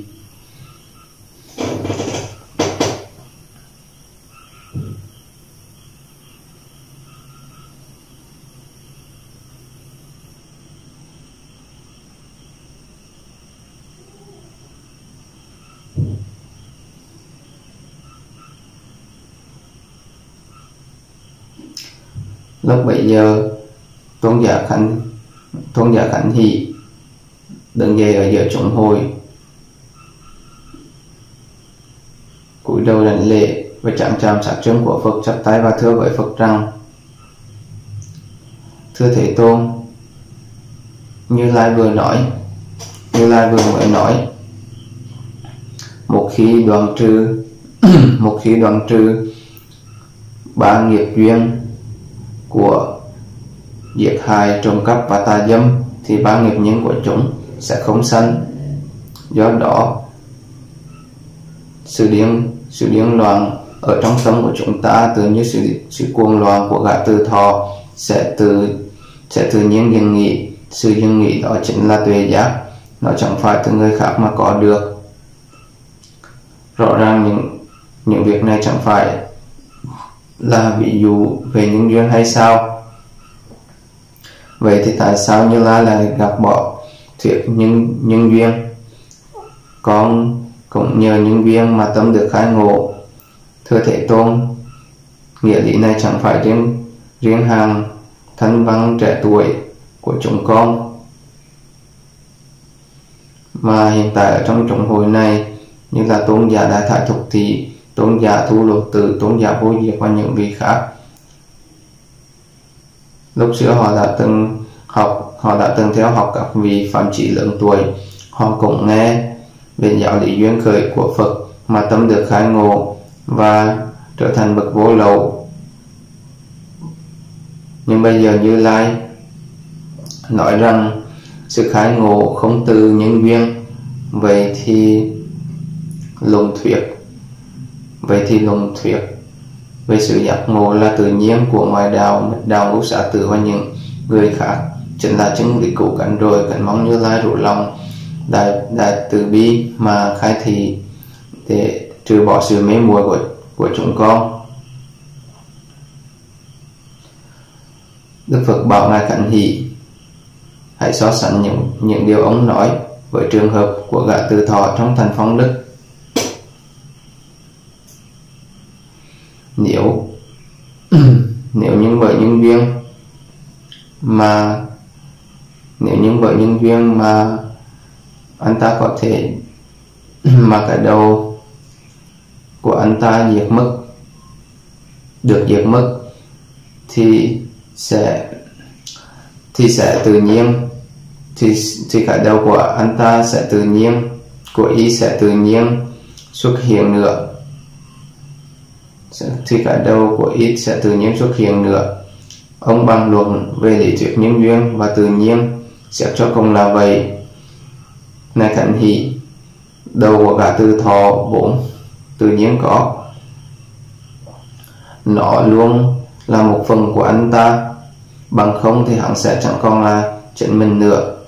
Lúc bấy giờ tôn giả Khánh tôn giả Khánh Hỷ đứng dậy ở giữa chúng hội, cúi đầu đảnh lễ và chạm chạm sát chân của Phật, chắp tay và thưa với Phật rằng: Thưa Thế Tôn, Như Lai vừa nói Như Lai vừa mới nói một khi đoạn trừ một khi đoạn trừ ba nghiệp duyên của giết hại, trộm cắp và tà dâm thì ba nghiệp nhân của chúng sẽ không sanh. Do đó sự điên sự điên loạn ở trong tâm của chúng ta, tự như sự sự cuồng loạn của gã Tư Thọ, sẽ tự sẽ tự nhiên dừng nghỉ. Sự dừng nghỉ đó chính là tuệ giác. Nó chẳng phải từ người khác mà có được. Rõ ràng những những việc này chẳng phải là ví dụ về nhân duyên hay sao? Vậy thì tại sao Như Lai lại gạt bỏ thuyết nhân nhân duyên? Con cũng nhờ nhân duyên mà tâm được khai ngộ. Thưa Thế Tôn, nghĩa lý này chẳng phải riêng riêng hàng thân văn trẻ tuổi của chúng con, mà hiện tại ở trong chúng hội này, như là tôn giả Đại Thái Thục Thị, tôn giả Thu Lục Tử, tôn giả Vô Diệt và những vị khác. Lúc xưa họ đã từng học họ đã từng theo học các vị phạm chỉ lớn tuổi. Họ cũng nghe về giáo lý duyên khởi của Phật mà tâm được khai ngộ và trở thành bậc vô lậu. Nhưng bây giờ Như Lai nói rằng sự khai ngộ không từ nhân duyên. Vậy thì luận thuyết vậy thì luận thuyết về sự giác ngộ là tự nhiên của ngoại đạo, mật đạo, ngũ xá tử và những người khác chính là chứng lý cứu cánh rồi. Cảnh mong Như Lai rủ lòng đại đại từ bi mà khai thị để trừ bỏ sự mê muội của của chúng con. Đức Phật bảo ngài Khánh Hỷ hãy so sánh những những điều ông nói với trường hợp của gã Tư Thọ trong thành Phong Đức. Nếu nếu những bởi nhân duyên mà nếu những bởi nhân duyên mà anh ta có thể mà cái đầu của anh ta diệt mất được diệt mất thì sẽ thì sẽ tự nhiên thì thì cái đầu của anh ta sẽ tự nhiên của ý sẽ tự nhiên xuất hiện nữa thì cái đầu của ít sẽ tự nhiên xuất hiện nữa. Ông bàn luận về lý thuyết nhân duyên và tự nhiên, xét cho cùng là vậy. Này Thánh Hỷ, đầu của cả từ thọ vốn tự nhiên có, nó luôn là một phần của anh ta, bằng không thì hắn sẽ chẳng còn là chính mình nữa.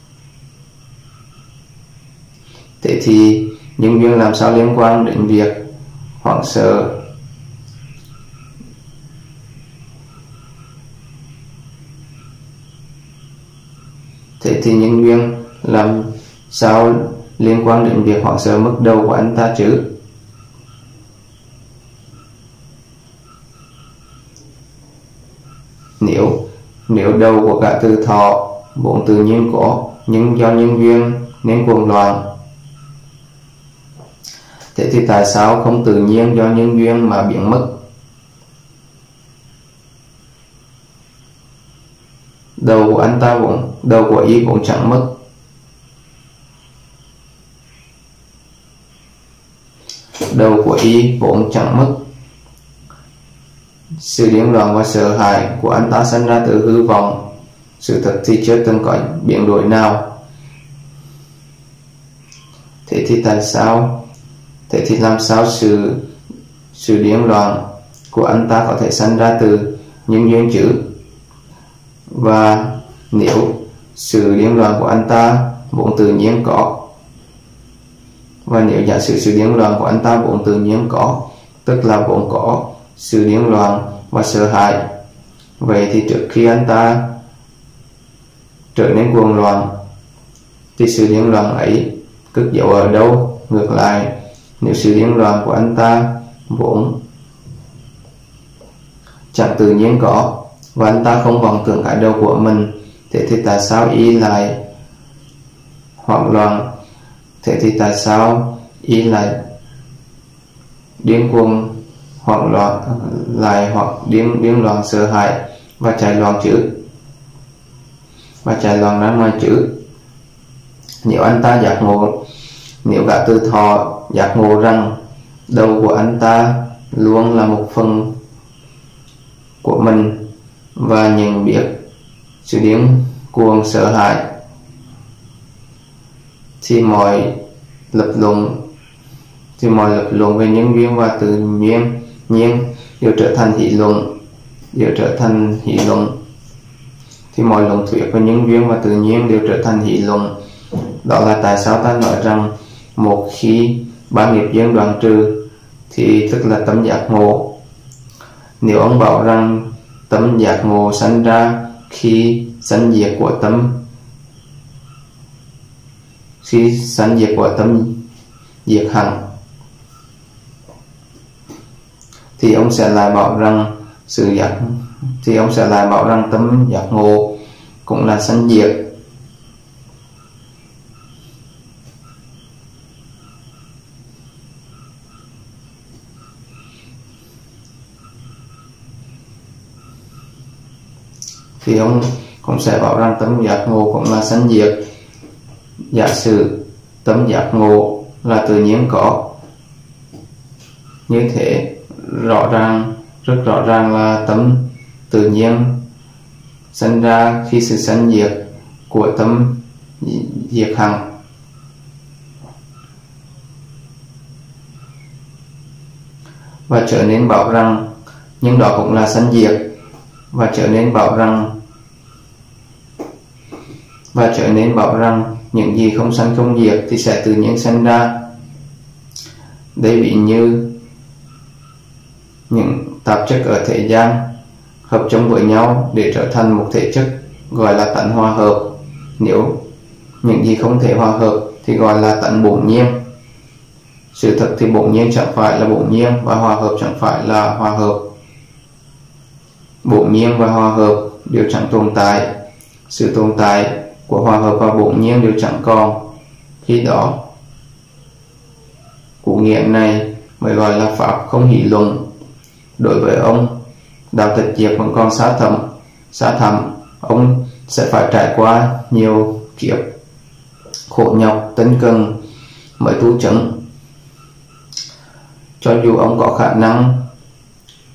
Thế thì nhân duyên làm sao liên quan đến việc hoảng sợ? Thế thì nhân duyên làm sao liên quan đến việc hoảng sợ mức đầu của anh ta chứ? Nếu nếu đầu của cả từ thọ vốn tự nhiên có, nhưng do nhân duyên nên cuồng loạn, thế thì tại sao không tự nhiên do nhân duyên mà biến mất? Đầu của anh ta vốn đầu của y vốn chẳng mất. Đầu của y vốn chẳng mất. Sự điên loạn và sợ hãi của anh ta sinh ra từ hư vọng. Sự thật thì chưa từng có biến đổi nào. Thế thì tại sao? Thế thì làm sao sự sự điên loạn của anh ta có thể sinh ra từ nhân duyên chứ? Và nếu sự điên loạn của anh ta vốn tự nhiên có, và nếu giả sử sự điên loạn của anh ta vốn tự nhiên có, tức là vốn có sự điên loạn và sợ hãi, vậy thì trước khi anh ta trở nên cuồng loạn thì sự điên loạn ấy cất giấu ở đâu? Ngược lại, nếu sự điên loạn của anh ta vốn chẳng tự nhiên có và anh ta không vọng tưởng cái đầu của mình, thế thì tại sao y lại hoảng loạn? Thế thì tại sao y lại điên cuồng hoảng loạn, lại hoặc điên điên loạn sợ hãi và chạy loạn chứ? Và chạy loạn ra ngoài chứ? Nếu anh ta giác ngộ, nếu cả từ thọ giác ngộ rằng đầu của anh ta luôn là một phần của mình và nhận biết sự điên cuồng sợ hãi, thì mọi lập luận thì mọi lập luận về nhân duyên và tự nhiên nhiên đều trở thành hỷ luận, đều trở thành hỷ luận. Thì mọi luận thuyết về nhân duyên và tự nhiên đều trở thành hỷ luận. Đó là tại sao ta nói rằng một khi ba nghiệp duyên đoạn trừ thì tức là tâm giác ngộ. Nếu ông bảo rằng tâm giác ngộ sanh ra khi sanh diệt của tâm khi sanh diệt của tâm diệt hẳn, thì ông sẽ lại bảo rằng sự giác thì ông sẽ lại bảo rằng tâm giác ngộ cũng là sanh diệt. Thì ông cũng sẽ bảo rằng tâm giác ngộ cũng là sanh diệt. Giả sử tâm giác ngộ là tự nhiên có, như thế rõ ràng rất rõ ràng là tâm tự nhiên sinh ra khi sự sanh diệt của tâm diệt hẳn. Và trở nên bảo rằng nhưng đó cũng là sanh diệt, và trở nên bảo rằng và trở nên bảo rằng những gì không sanh không diệt thì sẽ tự nhiên sanh ra. Đây ví như những tạp chất ở thế gian hợp chung với nhau để trở thành một thể chất, gọi là tánh hòa hợp. Nếu những gì không thể hòa hợp thì gọi là tánh bổn nhiên. Sự thật thì bổn nhiên chẳng phải là bổn nhiên, và hòa hợp chẳng phải là hòa hợp. Bổn nhiên và hòa hợp đều chẳng tồn tại. Sự tồn tại của hòa hợp và bổn nhiên đều chẳng còn. Khi đó cú nghĩa này mới gọi là pháp không hỷ luận. Đối với ông, đạo tịch diệt vẫn còn xa thẳm. Xa thẳm, ông sẽ phải trải qua nhiều kiếp khổ nhọc tinh cần mới tu chứng. Cho dù ông có khả năng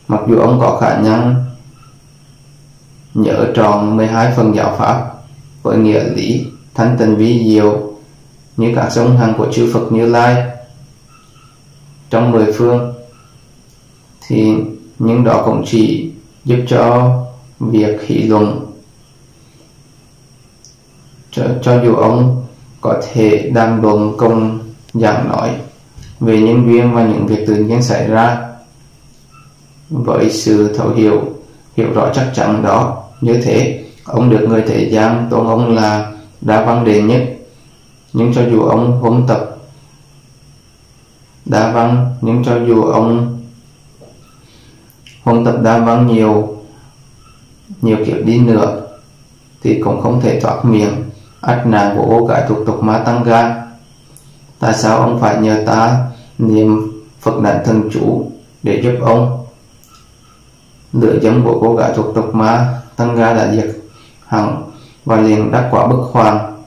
Mặc dù ông có khả năng nhớ tròn mười hai phần giáo pháp với nghĩa lý thanh tịnh vi diệu như các song hành của chư Phật Như Lai trong mười phương, thì nhưng đó cũng chỉ giúp cho việc hỷ luận. Cho, cho dù ông có thể đàm luận cùng giảng nói về nhân duyên và những việc tự nhiên xảy ra với sự thấu hiểu hiểu rõ chắc chắn đó, như thế ông được người thế gian tôn ông là đa văn đệ nhất. Nhưng cho dù ông huân tập đa văn nhưng cho dù ông huân tập đa văn nhiều nhiều kiếp đi nữa thì cũng không thể thoát miệng ách nạn của cô gái thuộc tộc Ma Tăng Ga. Tại sao ông phải nhờ ta niệm Phật đản thần chú để giúp ông? Lửa dâm của cô gái thuộc tộc Ma Tăng Ga đã diệt hẳn và liền đắc quả bức hoàng.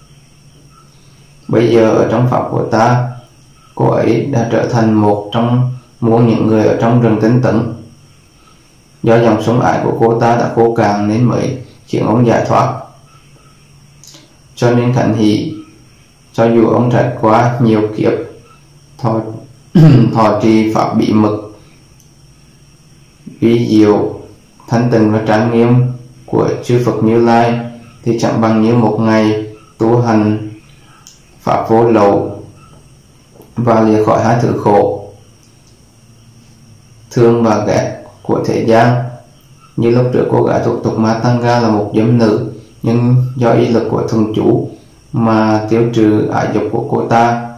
Bây giờ ở trong pháp của ta, cô ấy đã trở thành một trong muôn những người ở trong rừng tinh tấn. Do dòng sống ái của cô ta đã khô cạn nên mới khiến ông giải thoát. Cho nên Khánh Hỷ, cho dù ông trải qua nhiều kiếp thọ, thọ trì pháp bí mật vi diệu thanh tịnh và trang nghiêm của chư Phật Như Lai, thì chẳng bằng như một ngày tu hành pháp vô lậu và lìa khỏi hai thứ khổ thương và ghét của thế gian. Như lúc trước cô gái thuộc tộc Ma Tăng Ga là một dâm nữ, nhưng do ý lực của thần chú mà tiêu trừ ái dục của cô ta.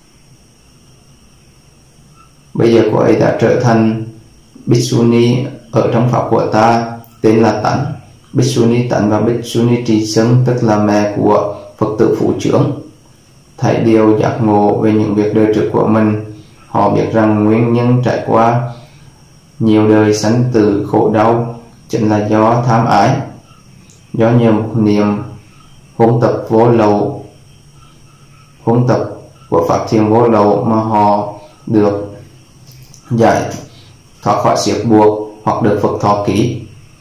Bây giờ cô ấy đã trở thành Bhikshuni ở trong pháp của ta, tên là Tánh. Bhikshuni Tánh và Bhikshuni Trì Sưng tức là mẹ của Phật tử Phú Trưởng. Thấy điều giác ngộ về những việc đời trước của mình, họ biết rằng nguyên nhân trải qua nhiều đời sanh tử khổ đau chính là do tham ái. Do nhiều một niệm huân tập vô lậu, huân tập của pháp thiền vô lậu mà họ được giải thoát khỏi xiết buộc hoặc được Phật thọ ký.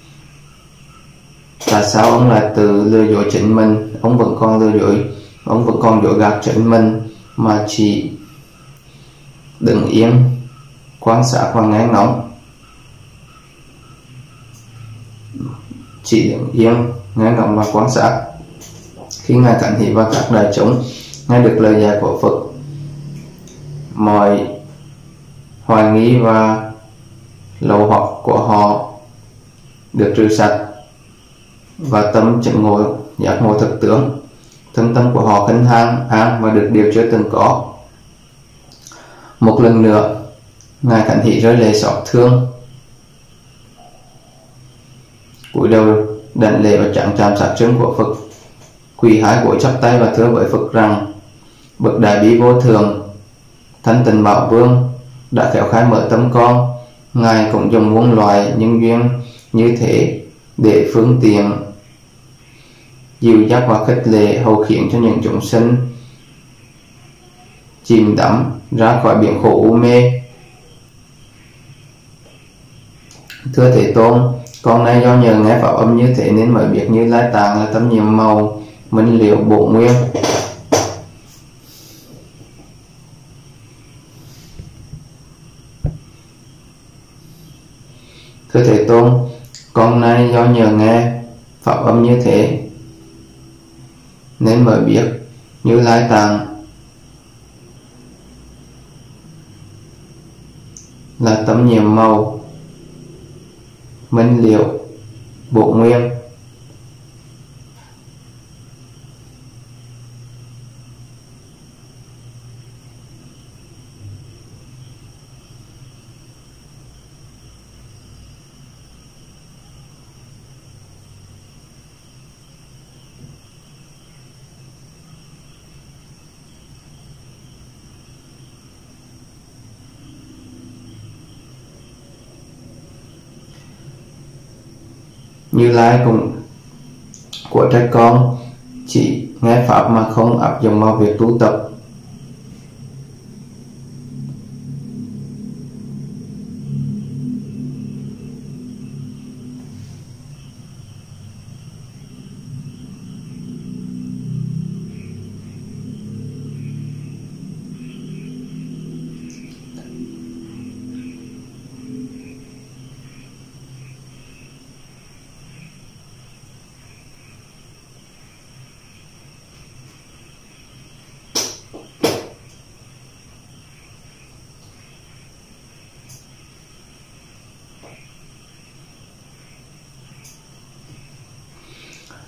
Tại sao ông lại tự lừa dối chính mình? Ông vẫn còn lừa dối, ông vẫn còn dối gạt chính mình mà chỉ đứng yên quan sát và nghe ngóng. Chỉ đứng yên nghe ngóng và quan sát. Khi Ngài Khánh Hỷ và các đại chúng nghe được lời dạy của Phật, mọi hoài nghi và lậu hoặc của họ được trừ sạch và tâm chứng ngộ giác ngộ thực tướng. Thân tâm của họ khinh an an và được điều chưa từng có. Một lần nữa, Ngài Khánh Hỷ rơi lệ xót thương, cúi đầu đảnh lễ và chạm chạm sát chân của Phật, quỳ hai gối chắp tay và thưa với Phật rằng: bậc đại bi vô thường, thanh tịnh bảo vương đã khéo khai mở tâm con. Ngài cũng dùng muôn loài nhân duyên như thế để phương tiện dìu dắt và khích lệ, hầu khiến cho những chúng sinh chìm đắm ra khỏi biển khổ u mê. Thưa Thế Tôn, con nay do nhờ nghe pháp âm như thế nên mới biết Như Lai Tạng là tâm nhiệm màu minh liệu bổ nguyên. Thưa Thế Tôn, con nay do nhờ nghe pháp âm như thế nên mới biết Như Lai Tạng là tâm nhiệm màu minh liệu bộ nguyên. Như Lai cũng của trách con chỉ nghe pháp mà không áp dụng vào việc tu tập.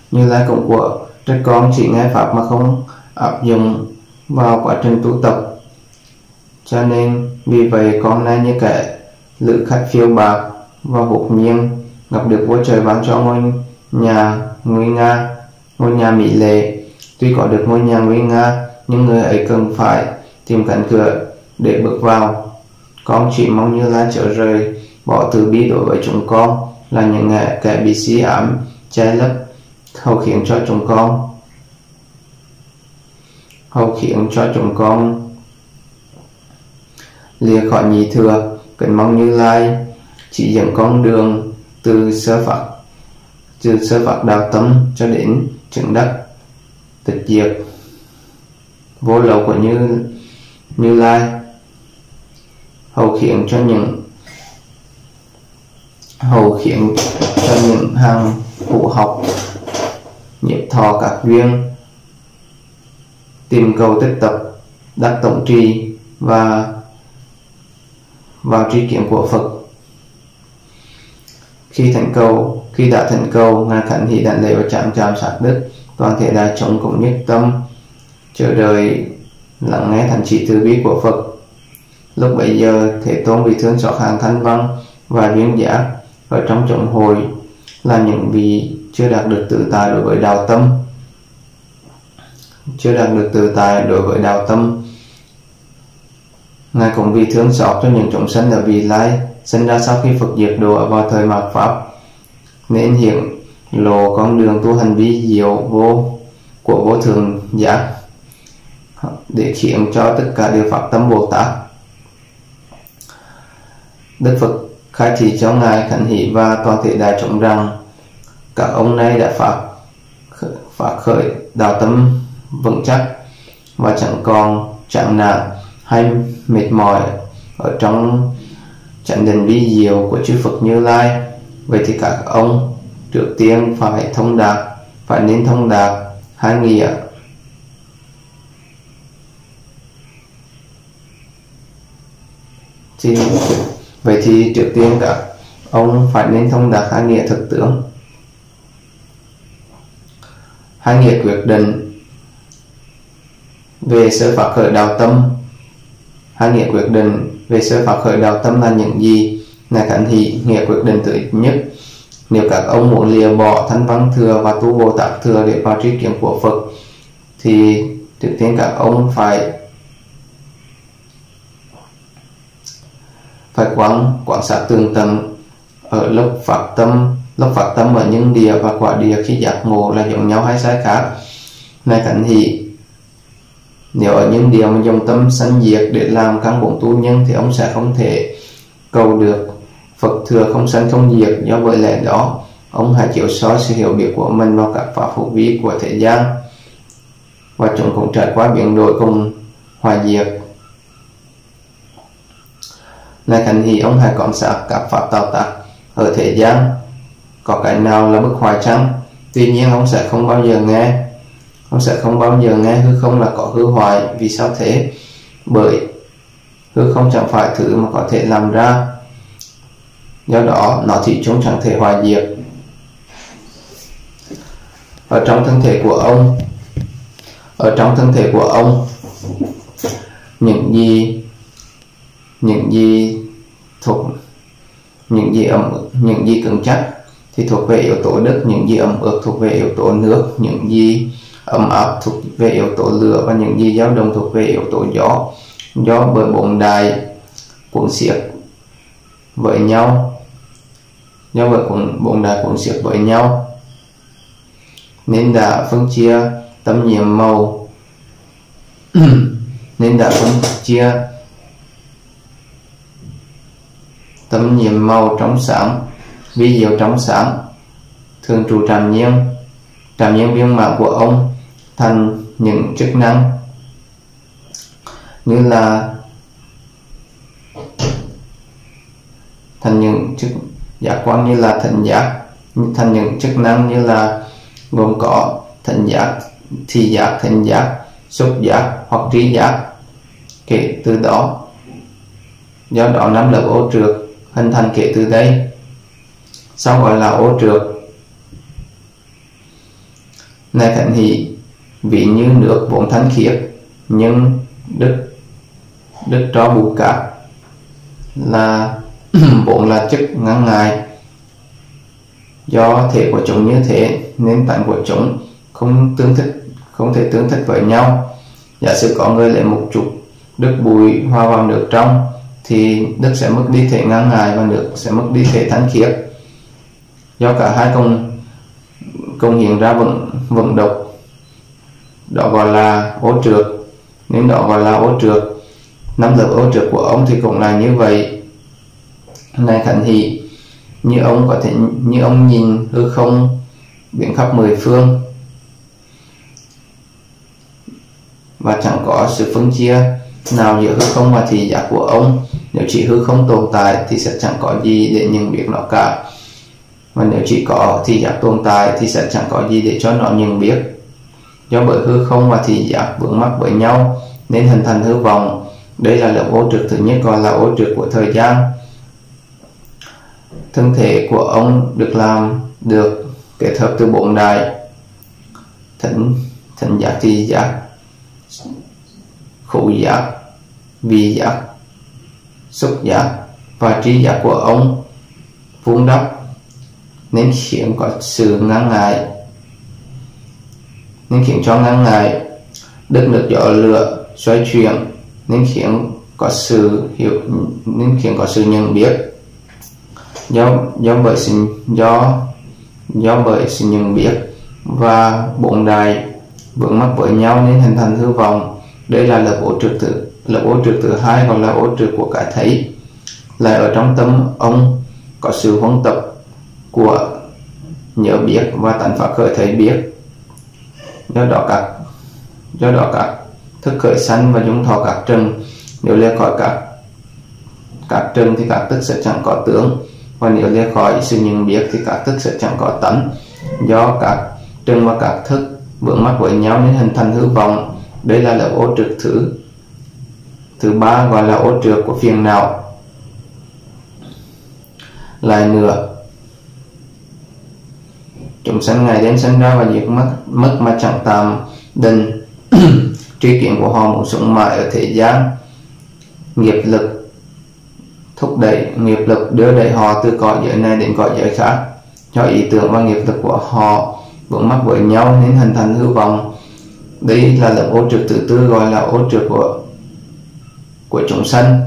Như Lai cũng của trách con chỉ nghe pháp mà không áp dụng vào quá trình tu tập, cho nên vì vậy con nay như kẻ lữ khách phiêu bạc và hụt nhiên gặp được vua trời ban cho ngôi nhà nguy nga, ngôi nhà mỹ lệ. Tuy có được ngôi nhà nguy nga nhưng người ấy cần phải tìm cánh cửa để bước vào. Con chỉ mong Như Lai trở rời bỏ từ bi đối với chúng con là những kẻ bị si ám che lấp, hầu khiến cho chúng con hầu khiến cho chúng con lìa khỏi nhị thừa. Kính mong Như Lai chỉ dẫn con đường từ sơ phát từ sơ phát đạo tâm cho đến chứng đắc tịch diệt vô lậu của Như Như Lai, hầu khiến cho những hầu khiến cho những hàng hữu học nhiếp thọ các duyên tìm cầu tích tập đắc tổng trì và vào tri kiến của Phật. Khi thành cầu khi đã thành cầu, ngài khẩn hỷ đảnh lễ và chạm chạm sát đức. Toàn thể đại chúng cũng nhất tâm chờ đợi lắng nghe thành chỉ từ bi của Phật. Lúc bấy giờ, Thế Tôn vì thương xót hàng thanh văn và duyên giác ở trong chúng hội là những vị chưa đạt được tự tại đối với đạo tâm, chưa đạt được tự tại đối với đạo tâm. Ngài cũng vì thương xót cho những chúng sinh ở vị lai sinh ra sau khi Phật diệt độ vào thời mạt pháp, nên hiện lộ con đường tu hành vi diệu vô của vô thường giác để khiến cho tất cả đều phát tâm Bồ Tát. Đức Phật khai thị cho ngài khẩn hỷ và toàn thể đại chúng rằng các ông này đã phát phát khởi đạo tâm vững chắc và chẳng còn chán nản hay mệt mỏi ở trong chánh định vi diệu của chư Phật Như Lai. Vậy thì các ông trước tiên phải thông đạt phải nên thông đạt hai nghĩa thì vậy thì trước tiên các ông phải nên thông đạt hai nghĩa thực tướng, hai nghĩa quyết định về sơ phát khởi đạo tâm. Hai nghĩa quyết định về sơ phát khởi đạo tâm là những gì? Ngài khẩn hỷ nghĩa quyết định thứ nhất: nếu các ông muốn lìa bỏ thanh văn thừa và tu Bồ Tát thừa để vào tri kiến của Phật, thì trước tiên các ông phải phải quán quan sát tường tận ở lúc phát tâm lúc phát tâm ở những địa và quả địa khi giác ngộ là giống nhau hay sai khác. Ngài khẩn hỷ nếu ở những địa mà dùng tâm sanh diệt để làm căn bổn tu nhân thì ông sẽ không thể cầu được Phật thừa không sanh không diệt. Do vậy lẽ đó ông hãy chiếu soi sự hiểu biết của mình vào các pháp hữu vi của thế gian, và chúng cũng trải qua biến đổi cùng hòa diệt. Ngài khẩn hỷ ông hãy quan sát các pháp tạo tác ở thế gian có cái nào là bất hoại chăng? Tuy nhiên ông sẽ không bao giờ nghe ông sẽ không bao giờ nghe hư không là có hư hoại. Vì sao thế? Bởi hư không chẳng phải thứ mà có thể làm ra, do đó nó thì chúng chẳng thể hoại diệt. Ở trong thân thể của ông ở trong thân thể của ông những gì những gì thuộc những gì ẩm những gì cứng chắc thì thuộc về yếu tố đất, những gì ẩm ướt thuộc về yếu tố nước, những gì ấm áp thuộc về yếu tố lửa, và những gì dao động thuộc về yếu tố gió. Do bởi bốn đại cuốn xiết với nhau do bởi bốn đại cuốn xiết với nhau nên đã phân chia tâm nhiễm màu nên đã phân chia tâm nhiễm màu trong sáng vi diệu trong sáng thường trụ trạm nhiên trạm nhiên viên mãn của ông thành những chức năng như là thành những chức giác quan như là thính giác, thành những chức năng như là gồm có thính giác, thị giác, thính giác, xúc giác hoặc trí giác. Kể từ đó do đó năm lớp ô trược hình thành kể từ đây. Sao gọi là ô trược? Này thánh hỷ, ví như nước vốn thanh khiết, nhưng đức đức tro bụi cát là vốn là chức ngăn ngại. Do thể của chúng như thế nên tánh của chúng không tương thích không thể tương thích với nhau. Giả sử có người lấy một chút đức bụi hòa vào nước trong thì đức sẽ mất đi thể ngăn ngại và nước sẽ mất đi thể thanh khiết. Do cả hai cùng cùng hiện ra vận vận độc, đó gọi là ô trược, nên đó gọi là ô trược. Năm lớp ô trược của ông thì cũng là như vậy. Này thánh hỷ, như ông có thể như ông nhìn hư không biến khắp mười phương và chẳng có sự phân chia nào giữa hư không và thị giác của ông. Nếu chỉ hư không tồn tại thì sẽ chẳng có gì để nhận biết nó cả, và nếu chỉ có thị giác tồn tại thì sẽ chẳng có gì để cho nó nhận biết. Do bởi hư không và thị giác vướng mắc với nhau nên hình thành hư vọng. Đây là lớp ô trược thứ nhất, gọi là ô trược của thời gian. Thân thể của ông được làm được kết hợp từ bốn đại: thính thính giác, thị giác, khứu giác, vị giác, xúc giác và tri giác của ông vun đắp nên khiến có sự ngăn ngại nên khiến cho ngăn ngại đất nước gió lửa xoay chuyển, nên khiến có sự hiểu nên khiến có sự nhận biết. Do do bởi sự do do bởi sự nhận biết và bốn đại vướng mắc với nhau nên hình thành hư vọng. Đây là lớp ô trược thứ lớp ô trược thứ hai, gọi là ô trược của cái thấy. Lại ở trong tâm ông có sự huân tập của nhớ biết và tánh pháp khởi thấy biết. Do đó các do đó các thức khởi sanh và dung thọ các trần. Nếu lìa khỏi các các trần thì các thức sẽ chẳng có tướng, và nếu lìa khỏi sự nhận biết thì các thức sẽ chẳng có tánh. Do các trần và các thức vướng mắc với nhau nên hình thành hư vọng. Đây là lớp ô trược thứ thứ ba, gọi là ô trược của phiền não. Lại nữa, chúng sanh ngày đêm sinh ra và diệt mất mất mà chẳng tạm định. Tri kiến của họ muốn sống mãi ở thế gian. Nghiệp lực thúc đẩy nghiệp lực đưa đẩy họ từ cõi giới này đến cõi giới khác. Do ý tưởng và nghiệp lực của họ vướng mắc với nhau nên hình thành hư vọng. Đây là lớp ô trược thứ tư, gọi là ô trược của của chúng sanh.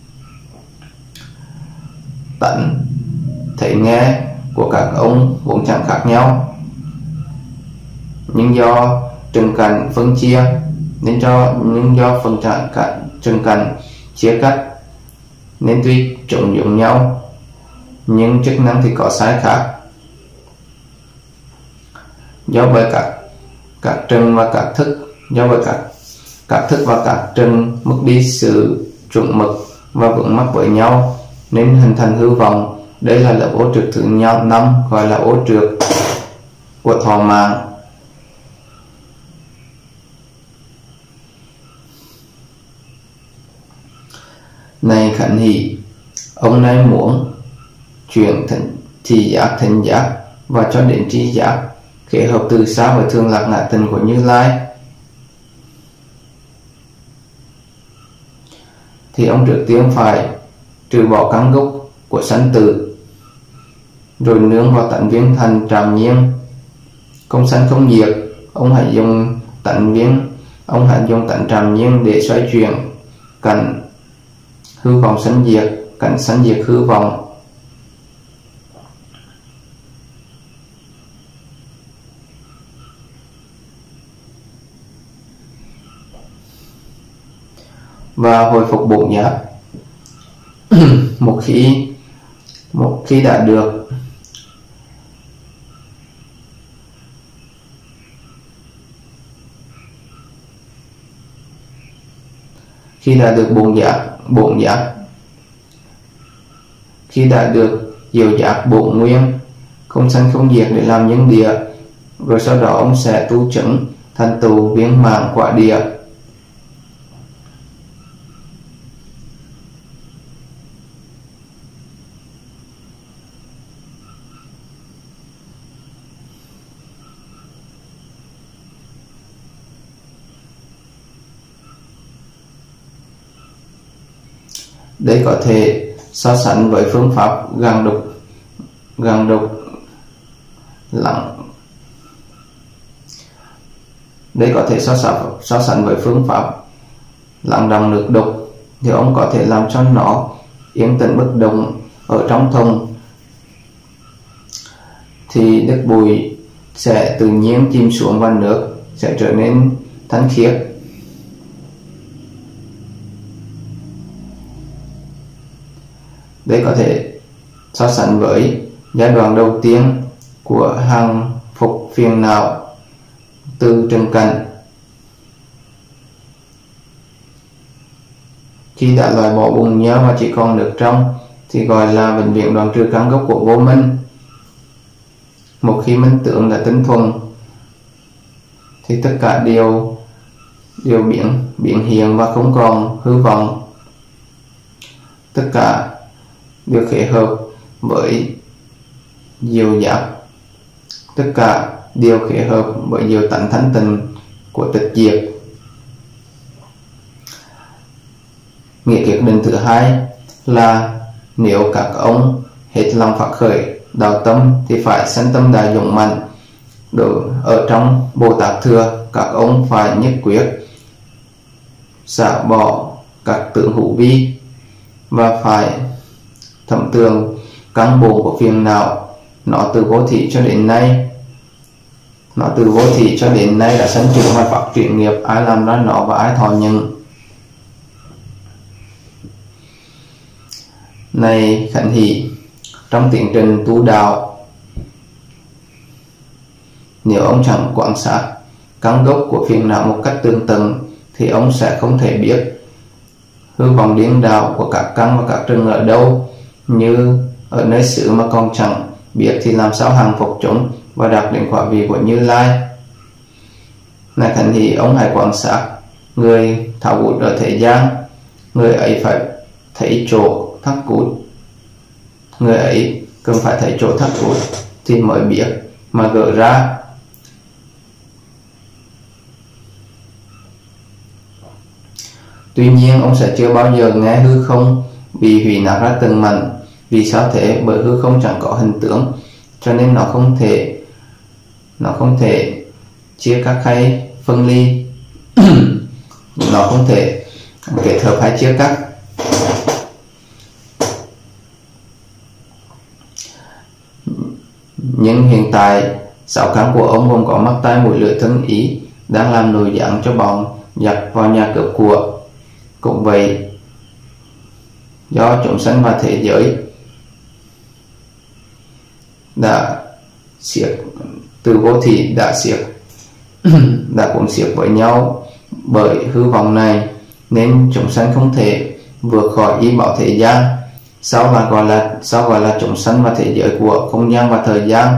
Tánh thấy nghe của các ông vốn chẳng khác nhau, nhưng do trừng cảnh phân chia nên cho nhưng do phần trạng cảnh trừng cảnh chia cắt nên tuy chúng giống nhau nhưng chức năng thì có sai khác. Do bởi các các trần và các thức do bởi các các thức và các trần mất đi sự chuẩn mực và vướng mắc với nhau nên hình thành hư vọng. Đây là lớp ô trược thứ năm, gọi là ô trược của thọ mạng. Này khánh hỷ, ông này muốn chuyển thành thị giác, thính giác và cho đến tri giác, kết hợp từ xa với thường lạc ngã tình của Như Lai, thì ông trước tiên phải trừ bỏ căn gốc của sanh tử, rồi nương vào tánh viên thành trạm nhiên không sanh không diệt. Ông hãy dùng tánh viên ông hãy dùng tánh trạm nhiên để xoay chuyển cảnh hư vọng sanh diệt, cảnh sanh diệt hư vọng. Và hồi phục bổn giác. một khi một khi đã được khi đã được bổn giác bổn giác khi đã được diệu giác bổn nguyên không sanh không diệt để làm nhân địa, rồi sau đó ông sẽ tu chứng thành tựu viên mãn quả địa. Đây có thể so sánh với phương pháp găng đục găng đục lặng Đây có thể so sánh so sánh với phương pháp lắng đọng nước đục. Thì ông có thể làm cho nó yên tĩnh bất động ở trong thùng, thì nước bụi sẽ tự nhiên chìm xuống và nước sẽ trở nên thanh khiết. Đây có thể so sánh với giai đoạn đầu tiên của hàng phục phiền não từ Trần Cảnh. Khi đã loại bỏ bùn nhơ và chỉ còn nước trong thì gọi là bệnh viện đoạn trừ căn gốc của vô minh. Một khi minh tưởng đã tinh thuần thì tất cả đều đều biến biến hiện và không còn hư vọng. Tất cả đều khế hợp với diệu giác, tất cả đều khế hợp với diệu tánh thanh tịnh của tịch diệt. Nghĩa quyết định thứ hai là nếu các ông hết lòng phát khởi đạo tâm thì phải sanh tâm đại dũng mạnh. Ở trong Bồ Tát Thừa, các ông phải nhất quyết xả bỏ các tưởng hữu vi và phải thẩm tường căn bộ của phiền não. Nó từ vô thị cho đến nay nó từ vô thị cho đến nay đã sanh trưởng và phát triển nghiệp. Ai làm ra nó và ai thọ nhận. Này Khánh Hỷ, trong tiến trình tu đạo, nếu ông chẳng quan sát căn gốc của phiền não một cách tường tận thì ông sẽ không thể biết hư vọng điên đạo của các căn và các trừng ở đâu. Như ở nơi xứ mà còn chẳng biết thì làm sao hàng phục chúng và đạt đến quả vị của Như Lai. Này Khánh Hỷ, ông hãy quan sát người thảo cút ở thế gian. Người ấy phải thấy chỗ thắt cút, người ấy cần phải thấy chỗ thắt cút thì mới biết mà gỡ ra. Tuy nhiên ông sẽ chưa bao giờ nghe hư không bị hủy nát ra từng mảnh. Vì sao thế? Bởi hư không chẳng có hình tướng, cho nên nó không thể nó không thể chia cắt hay phân ly. Nó không thể kết hợp hay chia cắt. Nhưng hiện tại sáu căn của ông gồm có mắt, tai, mũi, lưỡi, thân, ý đang làm nồi dạng cho bọn giặc vào nhà cướp của. Cũng vậy, do chúng sanh và thế giới đã siết từ vô thị đã siết đã cuốn siết với nhau bởi hư vọng này, nên chúng sanh không thể vượt khỏi ý bảo thế gian. Sau là gọi là sau gọi là chúng sanh và thế giới của không gian và thời gian.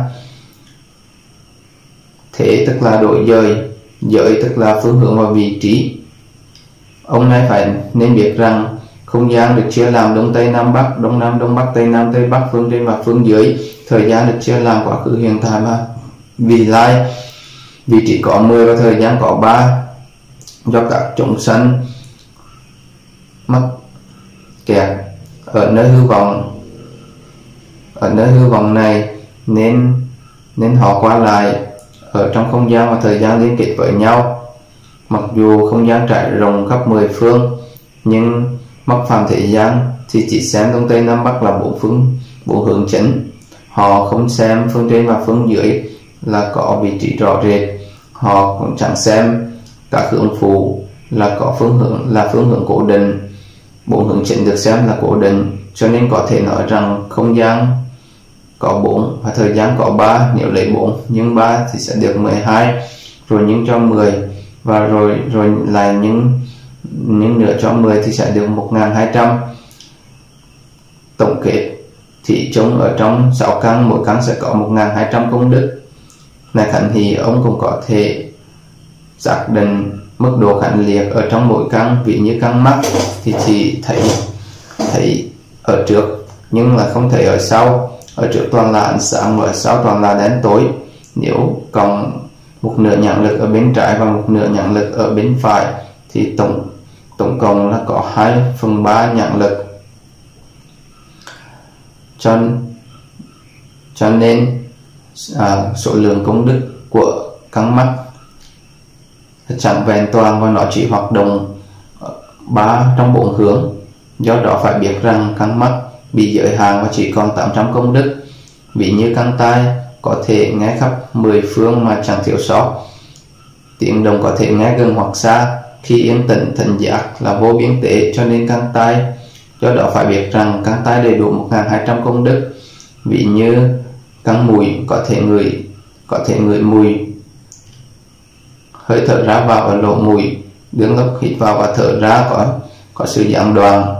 Thế tức là đổi giới, giới tức là phương hướng và vị trí. Ông này phải nên biết rằng không gian được chia làm đông tây nam bắc, đông nam đông bắc, tây nam tây bắc, phương trên và phương dưới. Thời gian được chia làm quá khứ hiện tại và vị lai. Vị trí có mười và thời gian có ba. Do các chúng sanh mắc kẹt ở nơi hư vọng ở nơi hư vọng này nên nên họ qua lại ở trong không gian và thời gian liên kết với nhau. Mặc dù không gian trải rộng khắp mười phương, nhưng mắc phàm thế gian thì chỉ xem đông tây nam bắc là bốn phương bốn hướng chính. Họ không xem phương trên và phương dưới là có vị trí rõ rệt. Họ cũng chẳng xem các hướng phụ là có phương hướng là phương hướng cố định. Bốn hướng chính được xem là cố định, cho nên có thể nói rằng không gian có bốn và thời gian có ba. Nếu lấy bốn nhưng ba thì sẽ được mười hai, rồi nhân cho mười và rồi rồi lại những những nửa cho mười thì sẽ được một nghìn hai trăm. Tổng kết thì chúng ở trong sáu căn, mỗi căn sẽ có một nghìn hai trăm công đức. Này Khánh Hỷ, ông cũng có thể xác định mức độ khánh liệt ở trong mỗi căn. Ví như căn mắt thì chỉ thấy thấy ở trước nhưng là không thấy ở sau. Ở trước toàn là ánh sáng và ở sau toàn là đen tối. Nếu còn một nửa nhãn lực ở bên trái và một nửa nhãn lực ở bên phải thì tổng tổng cộng là có hai phần ba nhãn lực cho cho nên à, số lượng công đức của căn mắt chẳng vẹn toàn và nó chỉ hoạt động ba trong bốn hướng. Do đó phải biết rằng căn mắt bị giới hạn và chỉ còn tám trăm công đức. Ví như căn tai có thể nghe khắp mười phương mà chẳng thiếu sót, tiếng động có thể nghe gần hoặc xa, khi yên tĩnh thần giác là vô biên tế, cho nên căn tai. Do đó phải biết rằng căn tai đầy đủ một nghìn hai trăm công đức. Ví như căn mũi có thể ngửi có thể ngửi mùi, hơi thở ra vào ở lỗ mũi, đứng lúc hít vào và thở ra có có sự gián đoạn.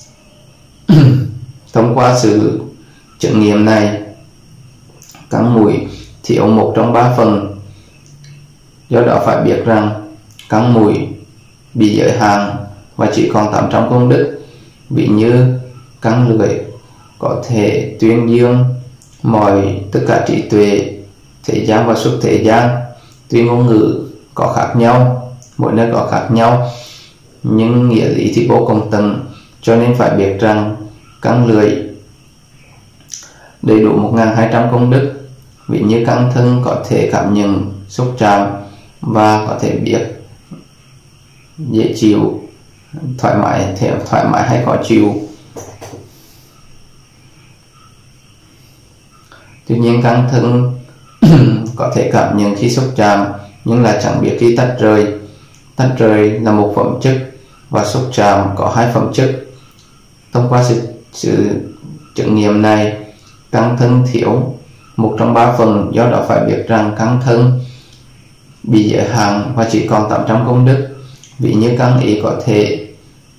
Thông qua sự chứng nghiệm này, căn mũi thiếu một trong ba phần. Do đó phải biết rằng căn mũi bị giới hạn và chỉ còn tám trăm công đức. Ví như căn lưỡi có thể tuyên dương mọi tất cả trí tuệ thế gian và xuất thế gian. Tuy ngôn ngữ có khác nhau, mỗi nơi có khác nhau, nhưng nghĩa lý thì vô cùng tận. Cho nên phải biết rằng căn lưỡi đầy đủ một nghìn hai trăm công đức. Ví như căn thân có thể cảm nhận, xúc chạm và có thể biết dễ chịu, thoải mái, thể thoải mái hay khó chịu. Tuy nhiên căn thân có thể cảm nhận khi xúc chạm nhưng là chẳng biết khi tách rời. Tách rời là một phẩm chất và xúc chạm có hai phẩm chất. Thông qua sự, sự chứng nghiệm này, căn thân thiếu một trong ba phần. Do đó phải biết rằng căn thân bị giới hạn và chỉ còn tám trăm công đức. Ví như căn ý có thể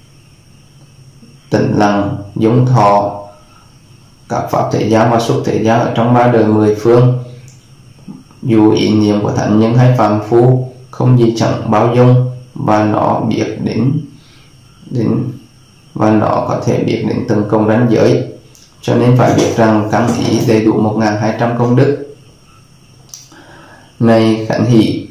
tĩnh lặng dung thọ các pháp thế gian và xuất thế gian ở trong ba đời mười phương. Dù ý niệm của thánh nhân hay phàm phu không gì chẳng bao dung, và nó biết đến đến và nó có thể biết đến từng công ranh giới. Cho nên phải biết rằng căn ý đầy đủ một nghìn hai trăm công đức. Này Khánh Hỷ,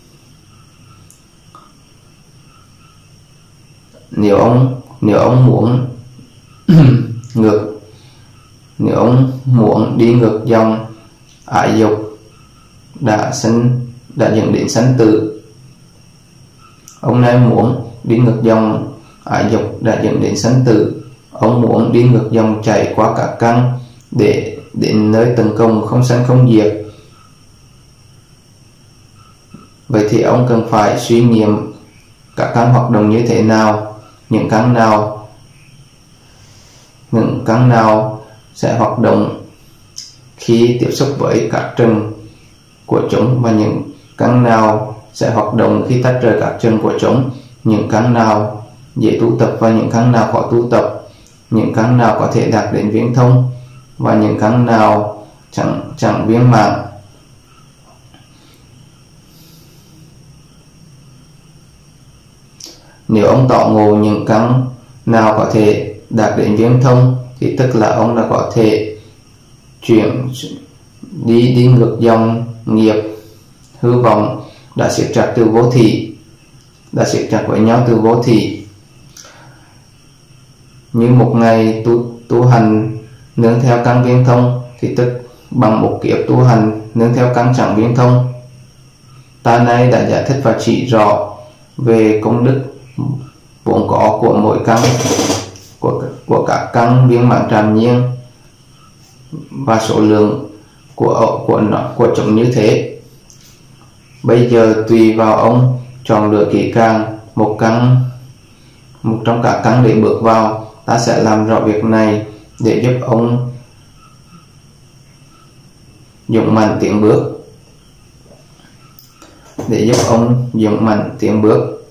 nếu ông nếu ông muốn ngược nếu ông muốn đi ngược dòng ái dục đã sinh đã dẫn đến sanh tử, ông này muốn đi ngược dòng ái dục đã dẫn đến sanh tử, ông muốn đi ngược dòng chảy qua các căn để đến nơi tận cùng không sanh không diệt. Vậy thì ông cần phải suy nghiệm các căn hoạt động như thế nào, những căn nào những căn nào sẽ hoạt động khi tiếp xúc với các trần của chúng, và những căn nào sẽ hoạt động khi tách rời các trần của chúng, những căn nào dễ tu tập và những căn nào khó tu tập, những căn nào có thể đạt đến viễn thông và những căn nào chẳng chẳng viên mãn. Nếu ông tỏ ngộ những căn nào có thể đạt đến viễn thông thì tức là ông đã có thể chuyển đi đi ngược dòng nghiệp hư vọng đã siết chặt từ vô thị đã siết chặt với nhau từ vô thị. Như một ngày tu tu hành nương theo căn viễn thông thì tức bằng một kiếp tu hành nương theo căn chẳng viễn thông. Ta nay đã giải thích và chỉ rõ về công đức vốn có của mỗi căn của của các căn viên mãn tràn nhiên và số lượng của của nó của chúng như thế. Bây giờ tùy vào ông chọn lựa kỹ càng một căn một trong các căn để bước vào. Ta sẽ làm rõ việc này để giúp ông dũng mạnh tiến bước để giúp ông dũng mạnh tiến bước.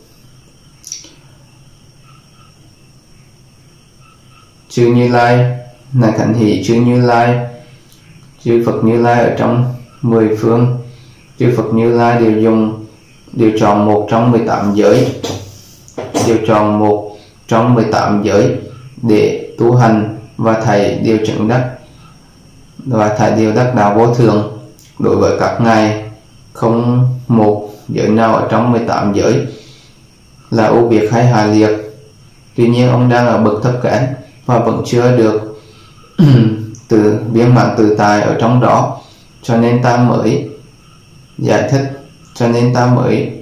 Chư Như Lai, này Khánh Hỷ, chư Như Lai, chư Phật Như Lai ở trong mười phương, chư Phật Như Lai đều dùng đều chọn một trong mười tám giới, đều chọn một trong mười tám giới để tu hành, và thầy đều chứng đắc và thầy đều đắc đạo vô thường. Đối với các ngài, không một giới nào ở trong mười tám giới là ưu biệt hay hạ liệt. Tuy nhiên ông đang ở bậc thấp kém và vẫn chưa được từ viên mãn tự tại ở trong đó, cho nên ta mới giải thích, cho nên ta mới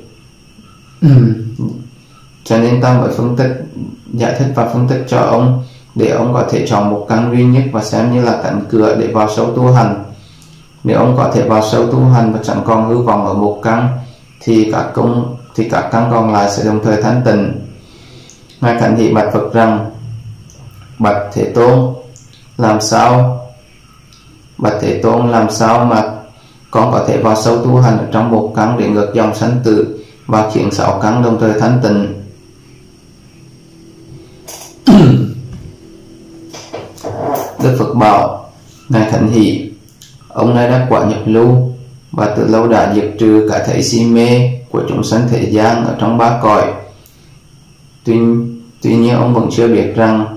cho nên ta mới phân tích, giải thích và phân tích cho ông để ông có thể chọn một căn duy nhất và xem như là cánh cửa để vào sâu tu hành. Nếu ông có thể vào sâu tu hành và chẳng còn hư vọng ở một căn thì các công thì các căn còn lại sẽ đồng thời thanh tịnh. Ngài Khánh Hỷ bạch Phật rằng: Bạch Thế Tôn, làm sao Bạch Thế Tôn làm sao mà con có thể vào sâu tu hành ở trong một căn để ngược dòng sanh tử và khiến sáu căn đồng thời thanh tịnh? Đức Phật bảo: Ngài Khánh Hỷ, ông này đã quả nhập lưu và từ lâu đã diệt trừ cả thể si mê của chúng sanh thế gian ở trong ba cõi. Tuy, tuy nhiên ông vẫn chưa biết rằng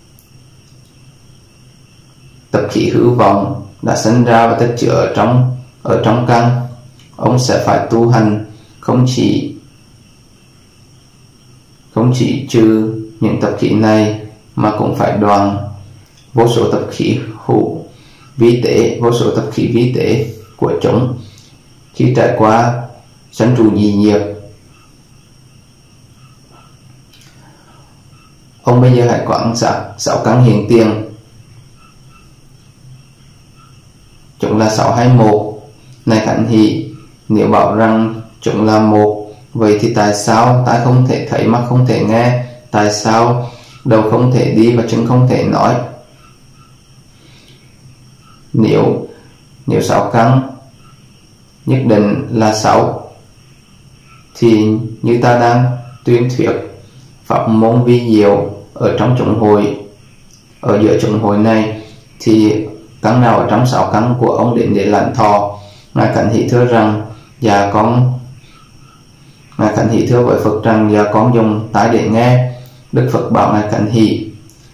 tập khí hữu vọng đã sinh ra và tích chứa ở trong ở trong căn. Ông sẽ phải tu hành không chỉ không chỉ trừ những tập khí này mà cũng phải đoạn vô số tập khí hữu vi tế, vô số tập khí vi tế của chúng khi trải qua sanh trụ nhị nghiệp. Ông bây giờ hãy quan sát sáu căn hiện tiền, chúng là sáu hay một? Này Khánh Hỷ, nếu bảo rằng chúng là một, vậy thì tại sao tai không thể thấy, mắt không thể nghe? Tại sao đầu không thể đi và chân không thể nói? Nếu nếu sáu căn nhất định là sáu, thì như ta đang tuyên thuyết pháp môn vi diệu ở trong chúng hội, ở giữa chúng hội này, thì căn nào ở trong sáu căn của ông đến để lãnh thọ? Ngài Khánh Hỷ thưa rằng: Dạ con Ngài Khánh Hỷ thưa với Phật rằng: Dạ con dùng tai để nghe. Đức Phật bảo Ngài Khánh Hỷ: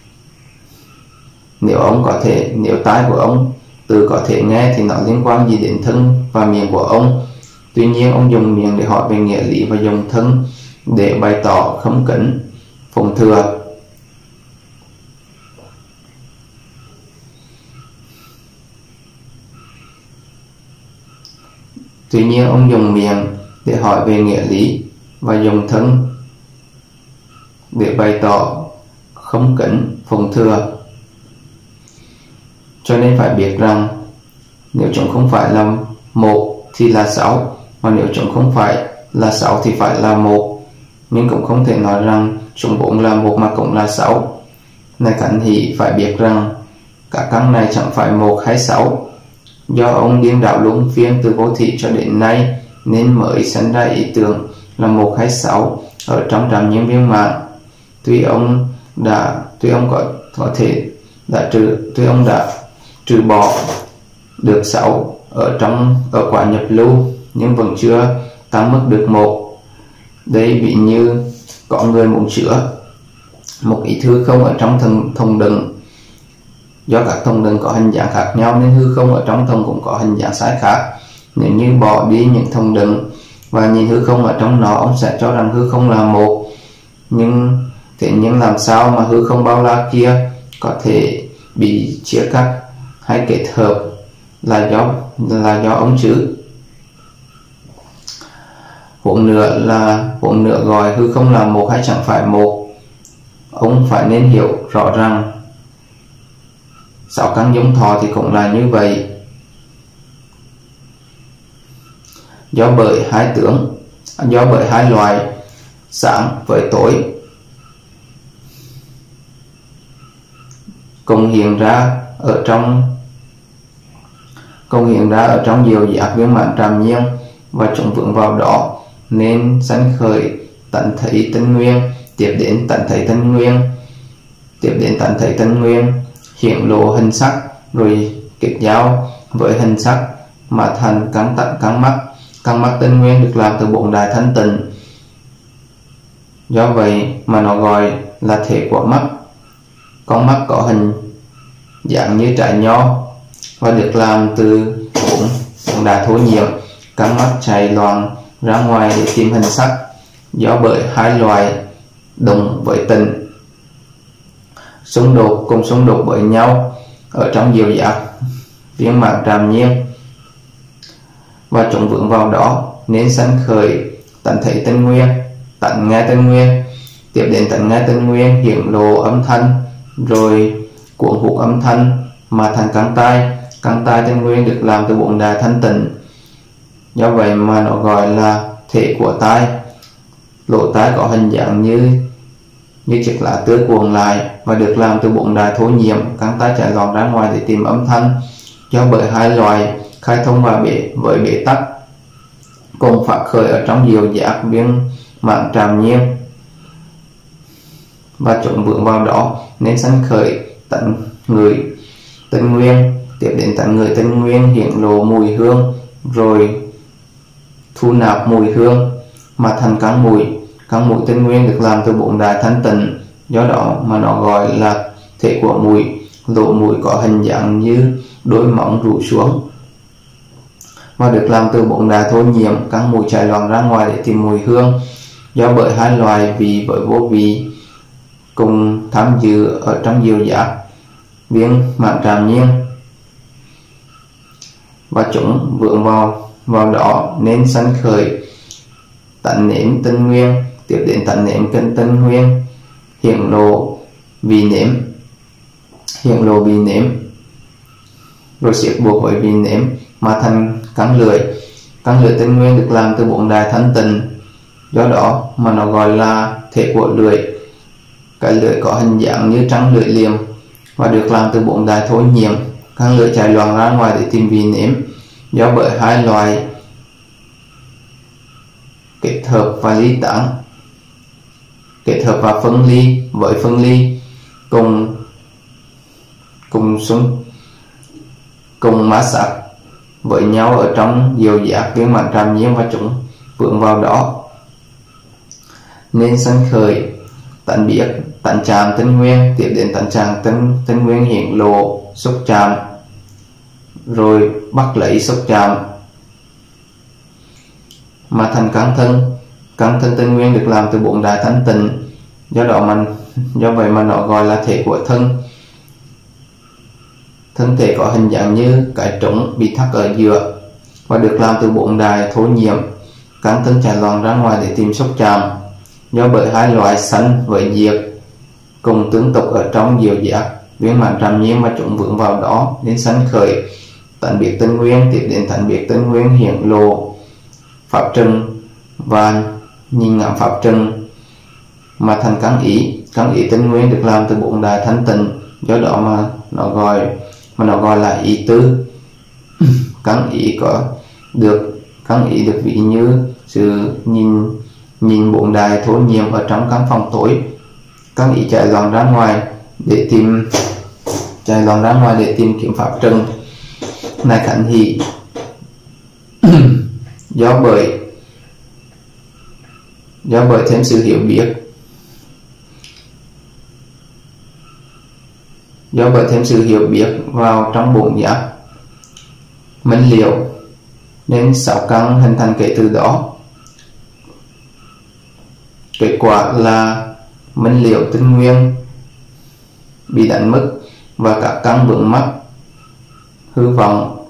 Nếu ông có thể, nếu tai của ông từ có thể nghe thì nó liên quan gì đến thân và miệng của ông? Tuy nhiên ông dùng miệng để hỏi về nghĩa lý và dùng thân để bày tỏ khâm kính phụng thừa. Tuy nhiên ông dùng miệng để hỏi về nghĩa lý và dùng thân để bày tỏ khâm kính phụng thừa. Cho nên phải biết rằng nếu chúng không phải là một thì là sáu, mà nếu chúng không phải là sáu thì phải là một. Nhưng cũng không thể nói rằng chúng bốn là một mà cũng là sáu. Này Khánh Hỷ, phải biết rằng các căn này chẳng phải một hay sáu. Do ông điên đảo luân phiên từ vô thị cho đến nay nên mới sinh ra ý tưởng là một hay sáu ở trong trạm nhân viên mạng. Tuy ông đã tuy ông có có thể đã trừ tuy ông đã trừ bỏ được sáu ở trong ở quả nhập lưu, nhưng vẫn chưa tăng mức được một. Đây ví như có người muốn chữa một ít hư không ở trong thùng, thùng đựng. Do các thùng đựng có hình dạng khác nhau nên hư không ở trong thùng cũng có hình dạng sai khác. Nếu như bỏ đi những thùng đựng và nhìn hư không ở trong nó, ông sẽ cho rằng hư không là một. Nhưng thế nhưng làm sao mà hư không bao la kia có thể bị chia cắt hay kết hợp là do là do ông chứ? Huống nữa là huống nữa gọi hư không là một hay chẳng phải một, ông phải nên hiểu rõ rằng sáu căn giống thọ thì cũng là như vậy. Do bởi hai tướng, do bởi hai loại sáng với tối cùng hiện ra ở trong cùng hiện ra ở trong diệu giác viên mãn tràm nhiên, và chúng vướng vào đó nên sanh khởi tận thấy tân nguyên, tiếp đến tận thấy tân nguyên, tiếp đến tận thấy tân nguyên hiện lộ hình sắc, rồi kết giao với hình sắc mà thành căn tận căn mắt. Căn mắt tân nguyên được làm từ bốn đại thanh tịnh, do vậy mà nó gọi là thể của mắt. Con mắt có hình dạng như trái nho và được làm từ bốn đại thổ nhiễm. Căn mắt chạy loạn ra ngoài để tìm hình sắc, do bởi hai loại đồng với tịnh xung đột cùng xung đột với nhau, ở trong diệu giác viên mãn tràm nhiên, và chúng vướng vào đó nên sanh khởi tận thấy tân nguyên, tận nghe tân nguyên, tiếp đến tận nghe tân nguyên hiển lộ âm thanh, rồi cuộn hút âm thanh mà thành căn tai. Căn tai tân nguyên được làm từ bốn đài thanh tịnh, do vậy mà nó gọi là thể của tai. Lỗ tai có hình dạng như như chiếc lá tươi cuộn lại và được làm từ bốn đài thô nhiễm. Căn tai chạy loạn ra ngoài để tìm âm thanh, do bởi hai loài khai thông và bế với bế tắc cùng phát khởi ở trong diệu giác viên mãn tràm nhiên, và chúng vướng vào đó nên sanh khởi tận người tân nguyên, tiếp đến tận người tân nguyên hiển lộ mùi hương, rồi thu nạp mùi hương mà thành căn mùi. Căn mùi tân nguyên được làm từ bốn đài thanh tịnh, do đó mà nó gọi là thể của mùi. Lỗ mùi có hình dạng như đôi móng rủ xuống và được làm từ bốn đài thô nhiễm. Căn mùi chạy loạn ra ngoài để tìm mùi hương, do bởi hai loài vị với vô vị cùng tham dự ở trong diệu giác viên mãn tràm nhiên, và chúng vướng vào vào đó nên sanh khởi tận nếm tân nguyên, tiếp đến tận nếm cân tân nguyên hiển lộ vị nếm, hiển lộ vị nếm, rồi siết buộc với vị nếm mà thành căn lưỡi. Căn lưỡi tân nguyên được làm từ bốn đài thanh tịnh, do đó mà nó gọi là thể của lưỡi. Cái lưỡi có hình dạng như trăng lưỡi liềm và được làm từ bốn đài thô nhiễm. Căn lưỡi chạy loạn ra ngoài để tìm vị nếm, do bởi hai loài kết hợp và ly tán, kết hợp và phân ly với phân ly cùng cùng xung cùng mã sắc với nhau ở trong diệu giác viên mãn tràm nhiên, và chúng vướng vào đó nên sanh khởi tận biết tận tràm tân nguyên, tiếp đến tận tràm tân tân nguyên hiển lộ xúc tràm, rồi bắt lấy xúc tràm mà thành căn thân. Căn thân tân nguyên được làm từ bốn đài thanh tịnh, do đó mà do vậy mà nó gọi là thể của thân. Thân thể có hình dạng như cái trống bị thắt ở giữa và được làm từ bốn đài thô nhiễm. Căn thân chạy loạn ra ngoài để tìm xúc tràm, do bởi hai loại sanh với diệt cùng tương tục ở trong diệu giác viên mãn tràm nhiên, mà chúng vướng vào đó nên sanh khởi tận biệt tân nguyên, tiếp đến tận biệt tân nguyên hiển lộ pháp trừng và nhìn ngắm pháp trừng mà thành căn ý. Căn ý tân nguyên được làm từ bốn đài thanh tịnh, do đó mà nó gọi mà nó gọi là ý tứ. Căn ý có được căn ý được ví như sự nhìn nhìn bốn đài thô nhiễm ở trong căn phòng tối. Căn ý chạy loạn ra ngoài để tìm chạy loạn ra ngoài để tìm kiếm pháp trừng này khánh hỷ. do bởi do bởi thêm sự hiểu biết do bởi thêm sự hiểu biết vào trong bốn giác minh liệu nên sáu căn hình thành kể từ đó. Kết quả là minh liệu tinh nguyên bị đánh mất và các căn vướng mắc hư vọng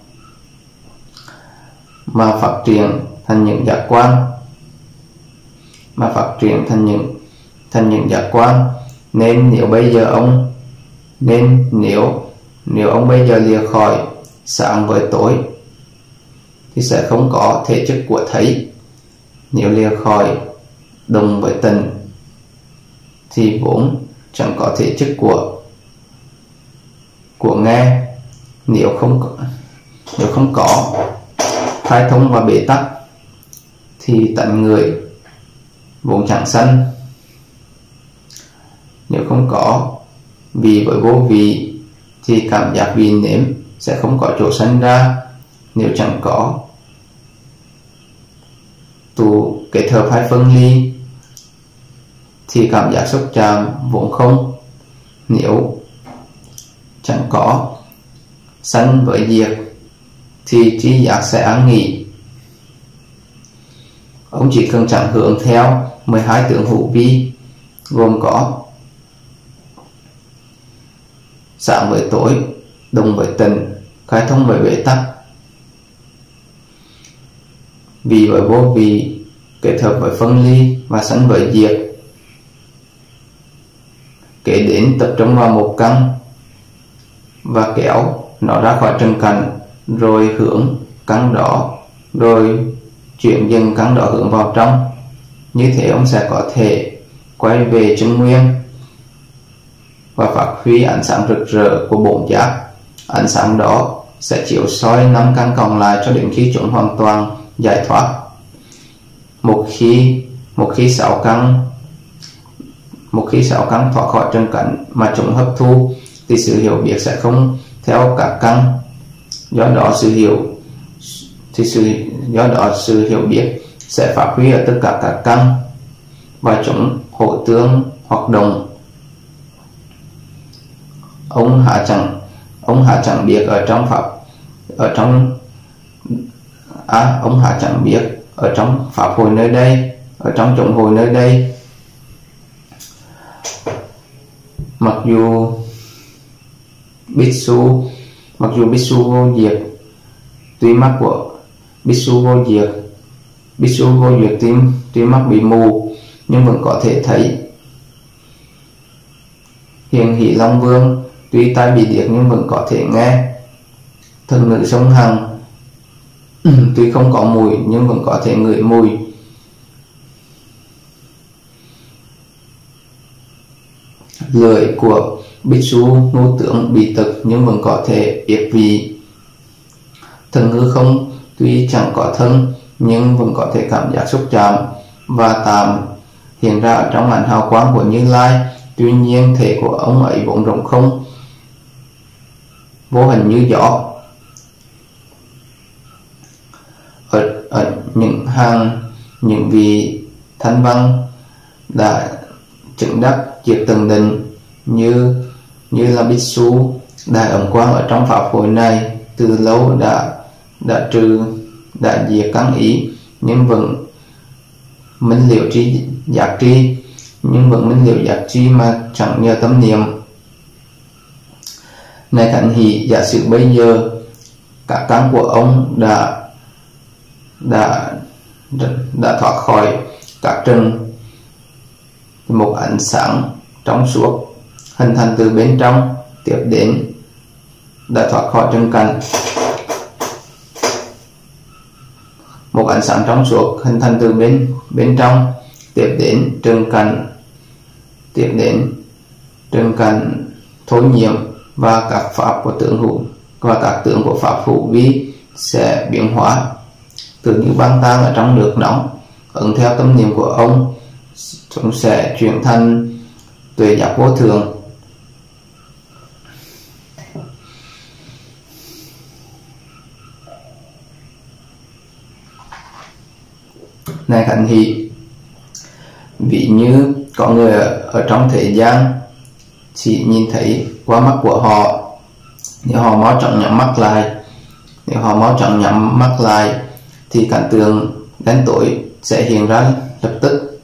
mà phát triển thành những giác quan mà phát triển thành những thành những giác quan nên nếu bây giờ ông nên nếu nếu ông bây giờ lìa khỏi sáng với tối thì sẽ không có thể chất của thấy. Nếu lìa khỏi đồng với tịnh thì vốn chẳng có thể chất của của nghe. Nếu không có, nếu không có khai thông và bế tắc thì tận người vốn chẳng sanh. Nếu không có vị với vô vị thì cảm giác vị nếm sẽ không có chỗ sanh ra. Nếu chẳng có tụ kết hợp hai phân ly thì cảm giác xúc chạm vốn không. Nếu chẳng có sanh với diệt thì trí giác sẽ an nghỉ. Ông chỉ cần chẳng hướng theo mười hai tướng hữu vi gồm có sáng với tối, đồng với tịnh, khai thông với bế tắc, vị với vô vị, kết hợp với phân ly và sanh với diệt. Kế đến tập trung vào một căn và kéo nó ra khỏi trần cảnh, rồi hướng căn đó, rồi chuyển dần căn đó hướng vào trong. Như thế ông sẽ có thể quay về chân nguyên và phát huy ánh sáng rực rỡ của bổn giác. Ánh sáng đó sẽ chiếu soi năm căn còn lại cho đến khi chúng hoàn toàn giải thoát. Một khi một khi sáu căn một khi sáu căn thoát khỏi trần cảnh mà chúng hấp thu, thì sự hiểu biết sẽ không theo các căn. Do đó sự hiểu thì sự do đó sự hiểu biết sẽ phát huy ở tất cả các căn và chúng hỗ tương hoạt động. Ông hạ chẳng ông hạ chẳng biết ở trong pháp ở trong à, ông hạ chẳng biết ở trong pháp hội nơi đây, ở trong chúng hội nơi đây, mặc dù Bhikkhu mặc dù Bhikkhu vô diệt, tuy mắt của Bhikkhu vô diệt Bhikkhu vô diệt tuy, tuy mắt bị mù nhưng vẫn có thể thấy. Hiền Hỷ Long Vương tuy tai bị điếc nhưng vẫn có thể nghe. Thần nữ sông Hằng tuy không có mùi nhưng vẫn có thể ngửi mùi. Lưỡi của Bhikkhu Ngô Tướng bị tật nhưng vẫn có thể biết vị. Thần hư không tuy chẳng có thân nhưng vẫn có thể cảm giác xúc chạm và tạm hiện ra ở trong ánh hào quang của Như Lai. Tuy nhiên thể của ông ấy vốn rộng không, vô hình như gió. Ở, ở những hàng những vị thanh văn đã chứng đắc diệt tầng định như như là Bhikkhu đại ẩn quang ở trong pháp hội này, từ lâu đã đã trừ đã diệt căn ý, nhưng vẫn minh liễu tri giác tri nhưng vẫn minh liễu giác tri mà chẳng nhờ tâm niệm. Này Khánh Hỷ, giả sử bây giờ các căn của ông đã đã đã thoát khỏi các trần, một ánh sáng trong suốt hình thành từ bên trong tiếp đến đã thoát khỏi trần cảnh. Một ánh sáng trong suốt hình thành từ bên bên trong tiếp đến trần cảnh tiếp đến trần cảnh thối nhiễm, và các pháp của tướng hữu và các tướng của pháp hữu vi sẽ biến hóa, từ như băng tan ở trong nước nóng. Ứng theo tâm niệm của ông, chúng sẽ chuyển thành tuệ giác vô thường. Này Khánh Hỷ, ví như có người ở, ở trong thế gian chỉ nhìn thấy qua mắt của họ, nếu họ mau chóng nhắm mắt lại nếu họ mau chóng nhắm mắt lại thì cảnh tượng đen tối sẽ hiện ra lập tức.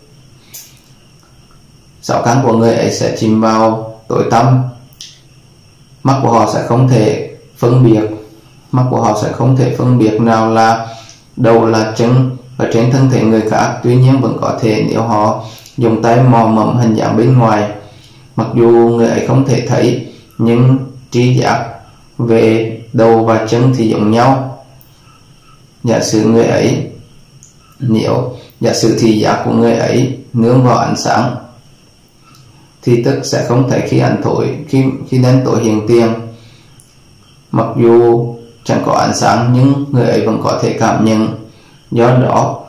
Sáu căn của người ấy sẽ chìm vào tối tăm. Mắt của họ sẽ không thể phân biệt mắt của họ sẽ không thể phân biệt nào là đầu là chân ở trên thân thể người khác. Tuy nhiên vẫn có thể nếu họ dùng tay mò mẫm hình dạng bên ngoài. Mặc dù người ấy không thể thấy, nhưng tri giác về đầu và chân thì giống nhau. Giả sử người ấy nếu giả sử thị giác của người ấy nương vào ánh sáng thì tức sẽ không thấy khi ánh tối khi khi đen tối hiện tiền. Mặc dù chẳng có ánh sáng nhưng người ấy vẫn có thể cảm nhận. Do đó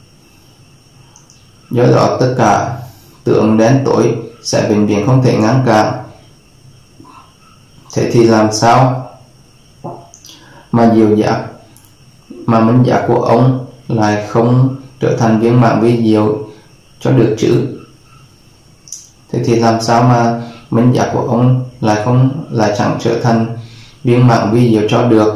do đó tất cả tượng đen tối sẽ vĩnh viễn không thể ngăn cản. Thế thì làm sao mà diệu giác mà minh giác của ông lại không trở thành viên mãn vi diệu cho được chứ? Thế thì làm sao mà minh giác của ông lại không lại chẳng trở thành viên mãn vi diệu cho được?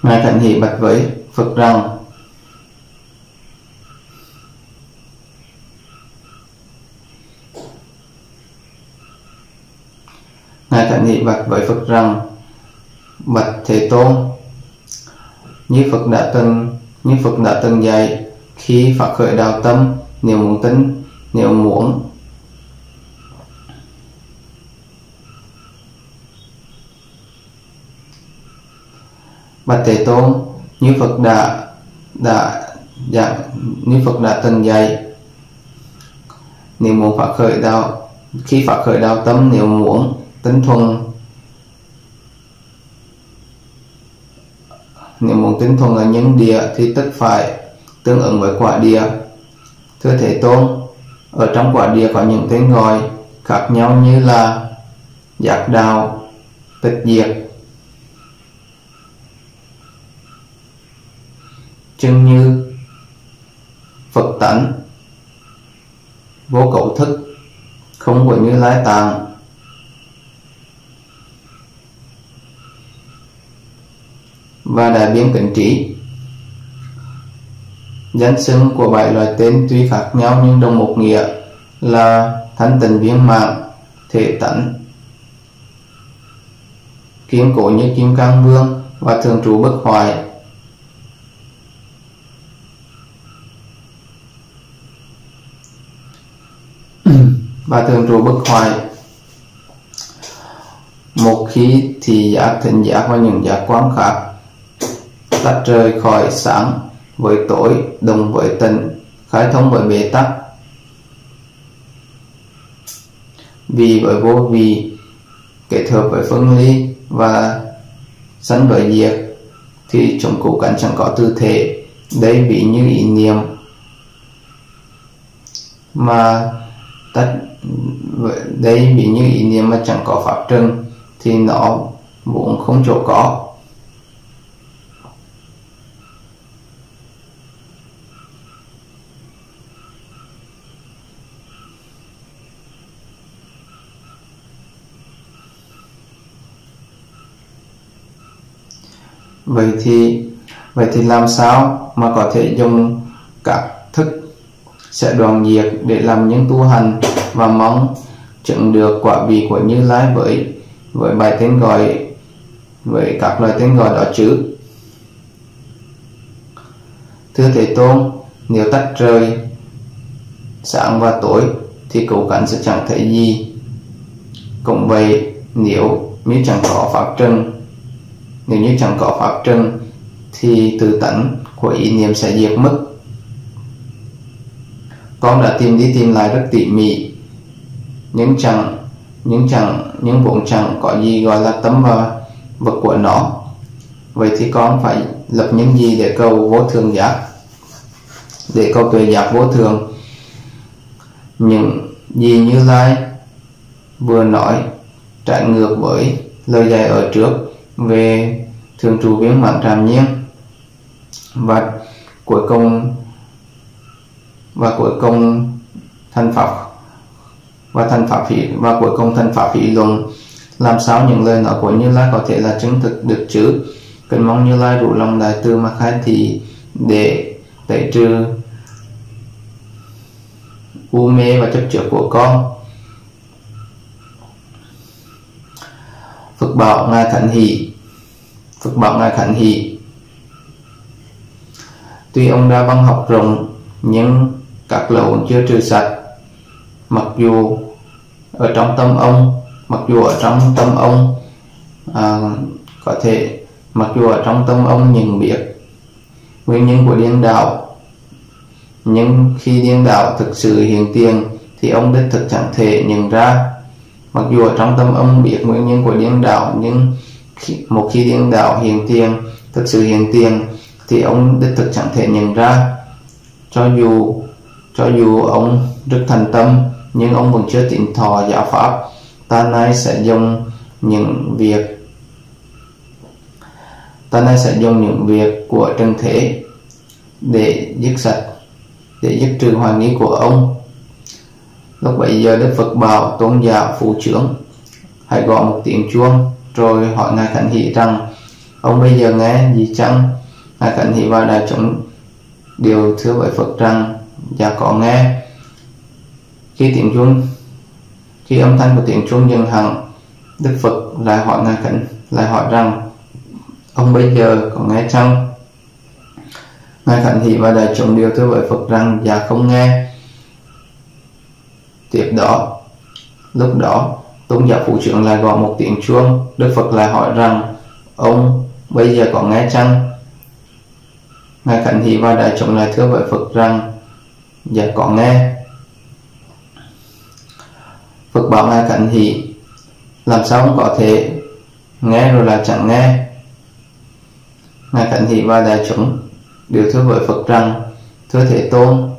Ngài Khánh Hỷ bạch với Phật rằng: Ngài Khánh Hỷ bạch với Phật rằng: Bạch Thế Tôn, như Phật đã từng như Phật đã từng dạy, khi phát khởi đạo tâm, nếu muốn tin nếu muốn Bạch Thế Tôn, như Phật đã đã giảng như Phật đã từng dạy, nếu muốn phát khởi đạo khi phát khởi đạo tâm, nếu muốn tinh thuần nếu muốn tinh thuần ở những địa thì tức phải tương ứng với quả địa. Thưa Thế Tôn, ở trong quả địa có những tên gọi khác nhau như là giác đạo, tịch diệt, chân như, Phật tánh, vô cấu thức, không của Như Lai Tạng, và đại biên kính trí. Danh xưng của bảy loại tên tuy khác nhau nhưng đồng một nghĩa là thanh tịnh viên mãn, thể tánh, kiên cố như kim cang vương và thường trụ bất hoại. và thường trụ bất hoại. Một khi thì giác, thính giác và những giác quan khác tách rời khỏi sáng với tối, đồng với tịnh, khai thông với bế tắc, vì với vô vi, kết hợp với phân ly và sanh với diệt, thì chúng cố cảnh chẳng có tư thể. Đây ví như ý niệm mà tách đây ví như ý niệm mà chẳng có pháp trần thì nó vốn không chỗ có. Vậy thì vậy thì làm sao mà có thể dùng các thức sẽ đoạn diệt để làm những tu hành và mong chứng được quả vị của Như Lai với với bài tên gọi với các loại tên gọi đó chứ? Thưa Thế Tôn, nếu tách rời sáng và tối thì cấu cảnh sẽ chẳng thấy gì. Cũng vậy, nếu như chẳng có pháp trần nếu như chẳng có pháp trần thì tự tánh của ý niệm sẽ diệt mất. Con đã tìm đi tìm lại rất tỉ mỉ, nhưng chẳng nhưng chẳng nhưng vốn chẳng có gì gọi là tâm và vật của nó. Vậy thì con phải lập những gì để cầu vô thường giác, để cầu tuệ giác vô thường? Những gì Như Lai vừa nói trái ngược với lời dạy ở trước về thường trụ viên mãn trạm nhiên, và cuối cùng và cuối cùng thành pháp và thành pháp hỷ và cuối cùng thành pháp hỷ luận. Làm sao những lời nói của Như Lai có thể là chứng thực được chứ? Kính mong Như Lai đủ lòng đại từ mà khai thị để tẩy trừ u mê và chấp trước của con. Phật bảo Ngài Khánh Hỷ Phật bảo Ngài Khánh Hỷ tuy ông đã văn học rộng nhưng các lậu chưa trừ sạch. Mặc dù ở trong tâm ông mặc dù ở trong tâm ông à, có thể mặc dù ở trong tâm ông nhận biết nguyên nhân của điên đạo, nhưng khi điên đạo thực sự hiện tiền thì ông đích thực chẳng thể nhận ra. Mặc dù ở trong tâm ông biết nguyên nhân của điên đạo, nhưng khi, một khi điên đạo hiện tiền thực sự hiện tiền thì ông đích thực chẳng thể nhận ra. Cho dù cho dù ông rất thành tâm nhưng ông vẫn chưa tín thọ giáo pháp. Ta nay sẽ dùng những việc ta nay sẽ dùng những việc của trần thế để dứt sạch để dứt trừ hoài nghi của ông. Lúc bấy giờ Đức Phật bảo tôn giả phụ trưởng hãy gọi một tiếng chuông, rồi hỏi Ngài Khánh Hỷ rằng: ông bây giờ nghe gì chăng? Ngài Khánh Hỷ và đại chúng đều thưa với Phật rằng dạ có nghe. Khi tiếng chuông khi âm thanh của tiếng chuông dừng hẳn, Đức Phật lại hỏi Ngài Khánh lại hỏi rằng ông bây giờ có nghe chăng? Ngài Khánh Hỷ và đại chúng đều thưa với Phật rằng dạ không nghe. Tiếp đó lúc đó tôn giả phụ trưởng lại gọi một tiếng chuông. Đức Phật lại hỏi rằng ông bây giờ có nghe chăng? Ngài Khánh Hỷ và đại chúng lại thưa với Phật rằng dạ có nghe. Phật bảo Ngài Khánh Hỷ làm sao ông có thể nghe rồi là chẳng nghe? Ngài Khánh Hỷ và đại chúng đều thưa với Phật rằng thưa Thế Tôn,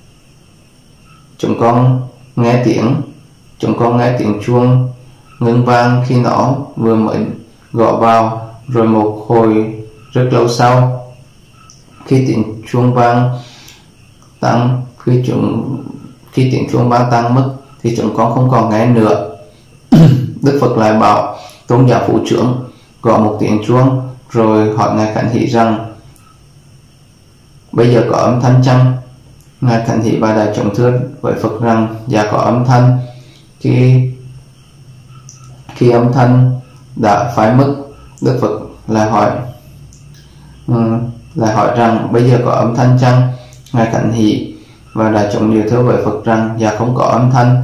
chúng con nghe tiếng chúng con nghe tiếng chuông ngưng vang khi nó vừa mới gõ vào, rồi một hồi rất lâu sau, khi tiếng chuông vang tăng khi chúng khi tiếng chuông vang tăng mức thì chúng con không còn nghe nữa. Đức Phật lại bảo tôn giả phụ trưởng gọi một tiếng chuông, rồi hỏi Ngài Khánh Hỷ rằng bây giờ có âm thanh chăng? Ngài Khánh Hỷ và đại chúng thưa với Phật rằng dạ có âm thanh. Khi khi âm thanh đã phai mất, Đức Phật lại hỏi um, lại hỏi rằng bây giờ có âm thanh chăng? Ngài Khánh Hỷ và đại chúng đều thưa với Phật rằng dạ không có âm thanh.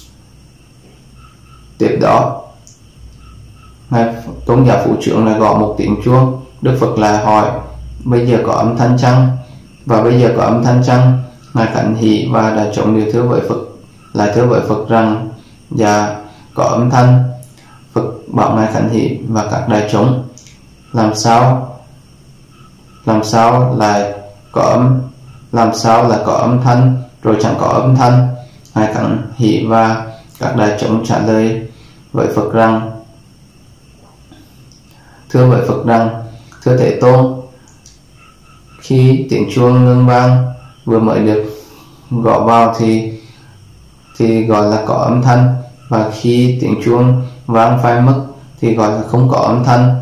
Tiếp đó Ngài tôn giả phụ trưởng lại gọi một tiếng chuông. Đức Phật lại hỏi bây giờ có âm thanh chăng? Và bây giờ có âm thanh chăng? Ngài Khánh Hỷ và đại chúng đều thưa với Phật lại thưa với Phật rằng dạ có âm thanh. Phật bảo Ngài Khánh Hỷ và các đại chúng làm sao làm sao lại có âm làm sao lại có âm thanh rồi chẳng có âm thanh? Ngài Khánh Hỷ và các đại chúng trả lời với Phật rằng thưa với Phật rằng thưa Thế Tôn, khi tiếng chuông ngưng vang vừa mới được gõ vào thì thì gọi là có âm thanh, và khi tiếng chuông vang phai mất thì gọi là không có âm thanh.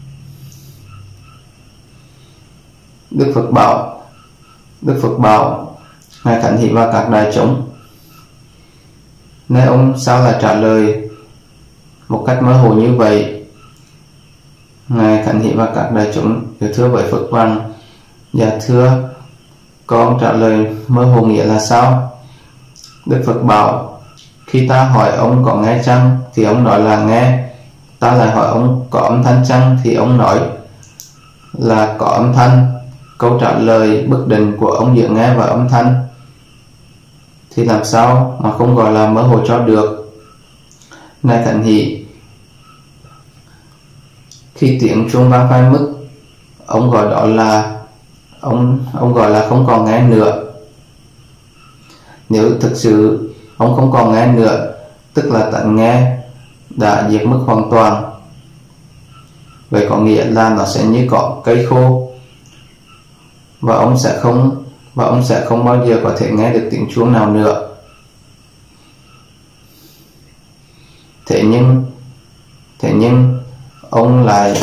Đức Phật bảo Đức Phật bảo Ngài Khánh Hỷ và các đại chúng nên ông sao lại trả lời một cách mơ hồ như vậy? Ngài Khánh Hỷ và các đại chúng đều thưa với Phật rằng dạ thưa, con trả lời mơ hồ nghĩa là sao? Đức Phật bảo khi ta hỏi ông có nghe chăng thì ông nói là nghe. Ta lại hỏi ông có âm thanh chăng thì ông nói là có âm thanh. Câu trả lời bất định của ông giữa nghe và âm thanh thì làm sao mà không gọi là mơ hồ cho được? Ngài Khánh Hỷ khi tiếng chuông vang phai mất, ông gọi đó là ông ông gọi là không còn nghe nữa. Nếu thực sự ông không còn nghe nữa, tức là tận nghe đã diệt mất hoàn toàn. Vậy có nghĩa là nó sẽ như cỏ cây khô, và ông sẽ không và ông sẽ không bao giờ có thể nghe được tiếng chuông nào nữa. Thế nhưng thế nhưng ông lại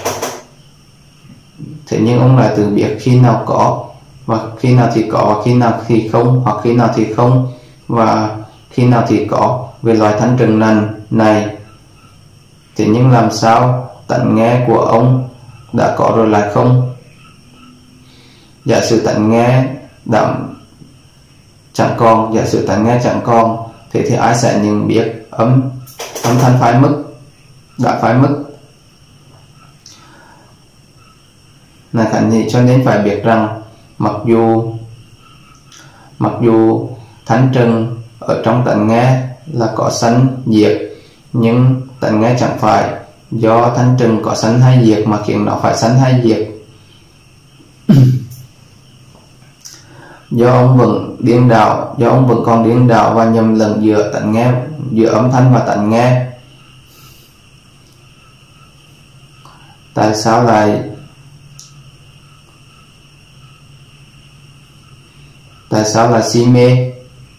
thế nhưng ông lại tự biết khi nào có và khi nào thì có, và khi nào thì không, hoặc khi nào thì không và khi nào thì có về loài thanh trừng này. Thế nhưng làm sao tận nghe của ông đã có rồi lại không? Giả sử tận nghe đã chẳng còn, giả sử tận nghe chẳng còn, thế thì ai sẽ nhận biết âm âm thanh phai mất đã phai mất? Ngài Khánh Hỷ cho nên phải biết rằng mặc dù mặc dù thanh trừng ở trong tận nghe là có sanh diệt, nhưng tận nghe chẳng phải do thanh trừng có sanh hay diệt mà khiến nó phải sanh hay diệt. do ông vẫn điên đảo do ông vẫn còn điên đảo và nhầm lẫn giữa tận nghe giữa âm thanh và tận nghe. Tại sao lại tại sao là si mê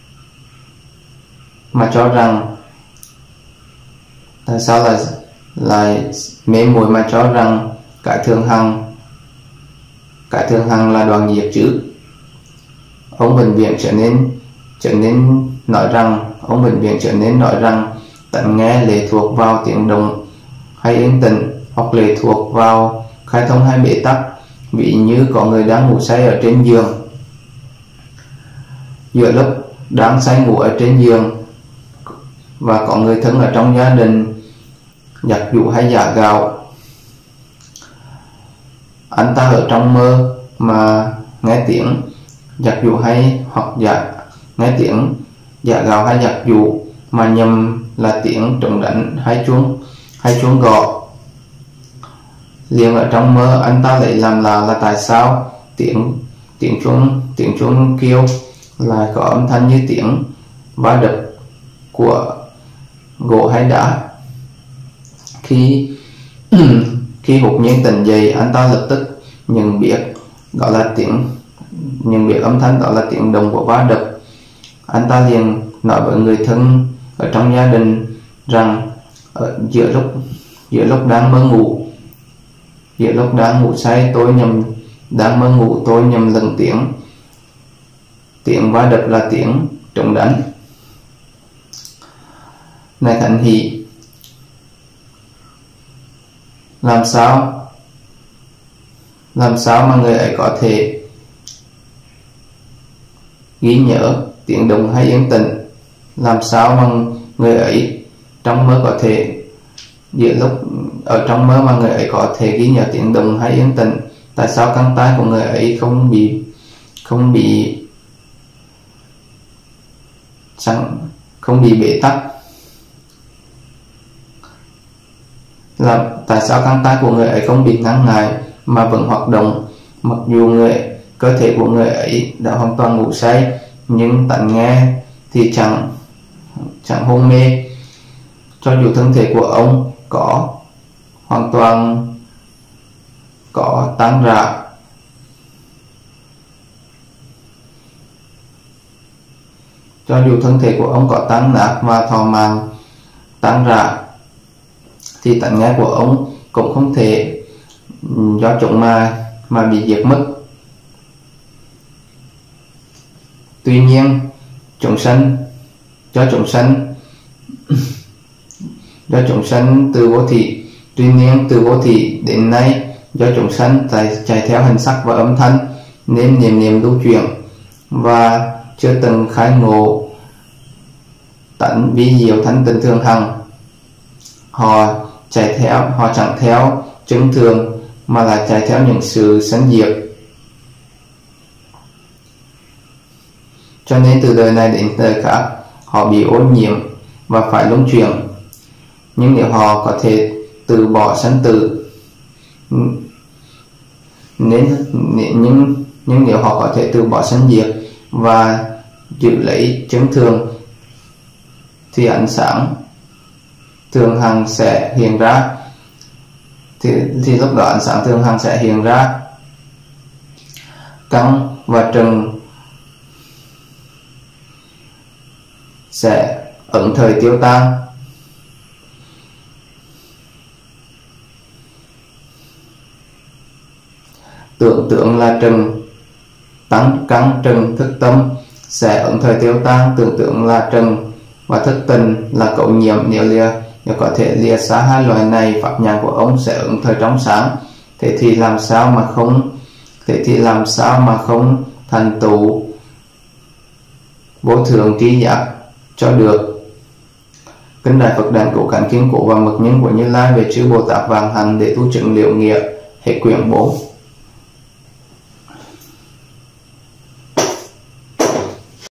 mà cho rằng tại sao là lại mê muội mà cho rằng cái thường hằng cái thường hằng là đoạn diệt chữ. Ông bệnh viện trở nên trở nên nói rằng ông bệnh viện trở nên nói rằng tận nghe lệ thuộc vào tiếng động hay yên tĩnh, hoặc lệ thuộc vào khai thông hay bế tắc. Ví như có người đang ngủ say ở trên giường, giữa lúc đang say ngủ ở trên giường và có người thân ở trong gia đình giặt giũ hay giả gạo, anh ta ở trong mơ mà nghe tiếng giặt giũ hay hoặc giả nghe tiếng giả gạo hay giặt giũ mà nhầm là tiếng trống đánh hay chuông hay chuông gõ. Liền ở trong mơ anh ta lại làm lạ là tại sao tiếng tiếng chuông tiếng chuông kêu lại có âm thanh như tiếng va đập của gỗ hay đá. Khi khi hụt nhiên tỉnh dậy, anh ta lập tức nhận biết đó là tiếng nhận biết âm thanh đó là tiếng động của va đập. Anh ta liền nói với người thân ở trong gia đình rằng ở giữa lúc giữa lúc đang mơ ngủ giữa lúc đang ngủ say tôi nhầm đang mơ ngủ tôi nhầm lần tiếng tiếng va đập là tiếng trống đánh. Này Thánh Hỷ, làm sao làm sao mà người ấy có thể ghi nhớ tiếng động hay yên tĩnh? Làm sao mà người ấy trong mơ có thể giữa lúc ở trong mơ mà người ấy có thể ghi nhớ tiếng động hay yên tĩnh? Tại sao căn tai của người ấy không bị không bị chẳng không bị bế tắc? Là tại sao căn tai của người ấy không bị ngăn ngại mà vẫn hoạt động, mặc dù người cơ thể của người ấy đã hoàn toàn ngủ say, nhưng tận nghe thì chẳng chẳng hôn mê. Cho dù thân thể của ông có hoàn toàn có tan rã, cho dù thân thể của ông có tan nát và thọ mạng tan rã, thì tận nghe của ông cũng không thể do chúng mà mà bị diệt mất. Tuy nhiên chúng sanh cho chúng sanh do chúng sanh từ vô thị tuy nhiên từ vô thị đến nay, do chúng sanh chạy, chạy theo hình sắc và âm thanh nên niệm niệm lưu chuyển và chưa từng khai ngộ tánh vi diệu thanh tịnh thường hằng. Họ chạy theo họ chẳng theo chứng thường mà là chạy theo những sự sanh diệt. Cho nên từ đời này đến đời khác họ bị ô nhiễm và phải luân chuyển. Nhưng nếu họ có thể từ bỏ sanh tử nên nhưng nhưng nếu họ có thể từ bỏ sanh diệt và giữ lấy chứng thường, thì ánh sáng thường hằng sẽ hiện ra thì, thì lúc đó ánh sáng thường hằng sẽ hiện ra. Căn và trần sẽ ẩn thời tiêu tan. Tưởng tượng là trần, tăng căn trần thức tâm sẽ ẩn thời tiêu tan. Tưởng tượng là trần và thức tình là cấu nhiễm. Nếu lìa nếu có thể lìa xa hai loại này, pháp nhãn của ông sẽ ẩn thời trong sáng. Thế thì làm sao mà không thế thì làm sao mà không thành tựu vô thượng trí giác cho được. Kính đại Phật đàn cổ cảnh kiên cố và mực nhân của Như Lai về chư Bồ Tát vạn hạnh để tu chứng liệu nghĩa. Hệ quyển bốn.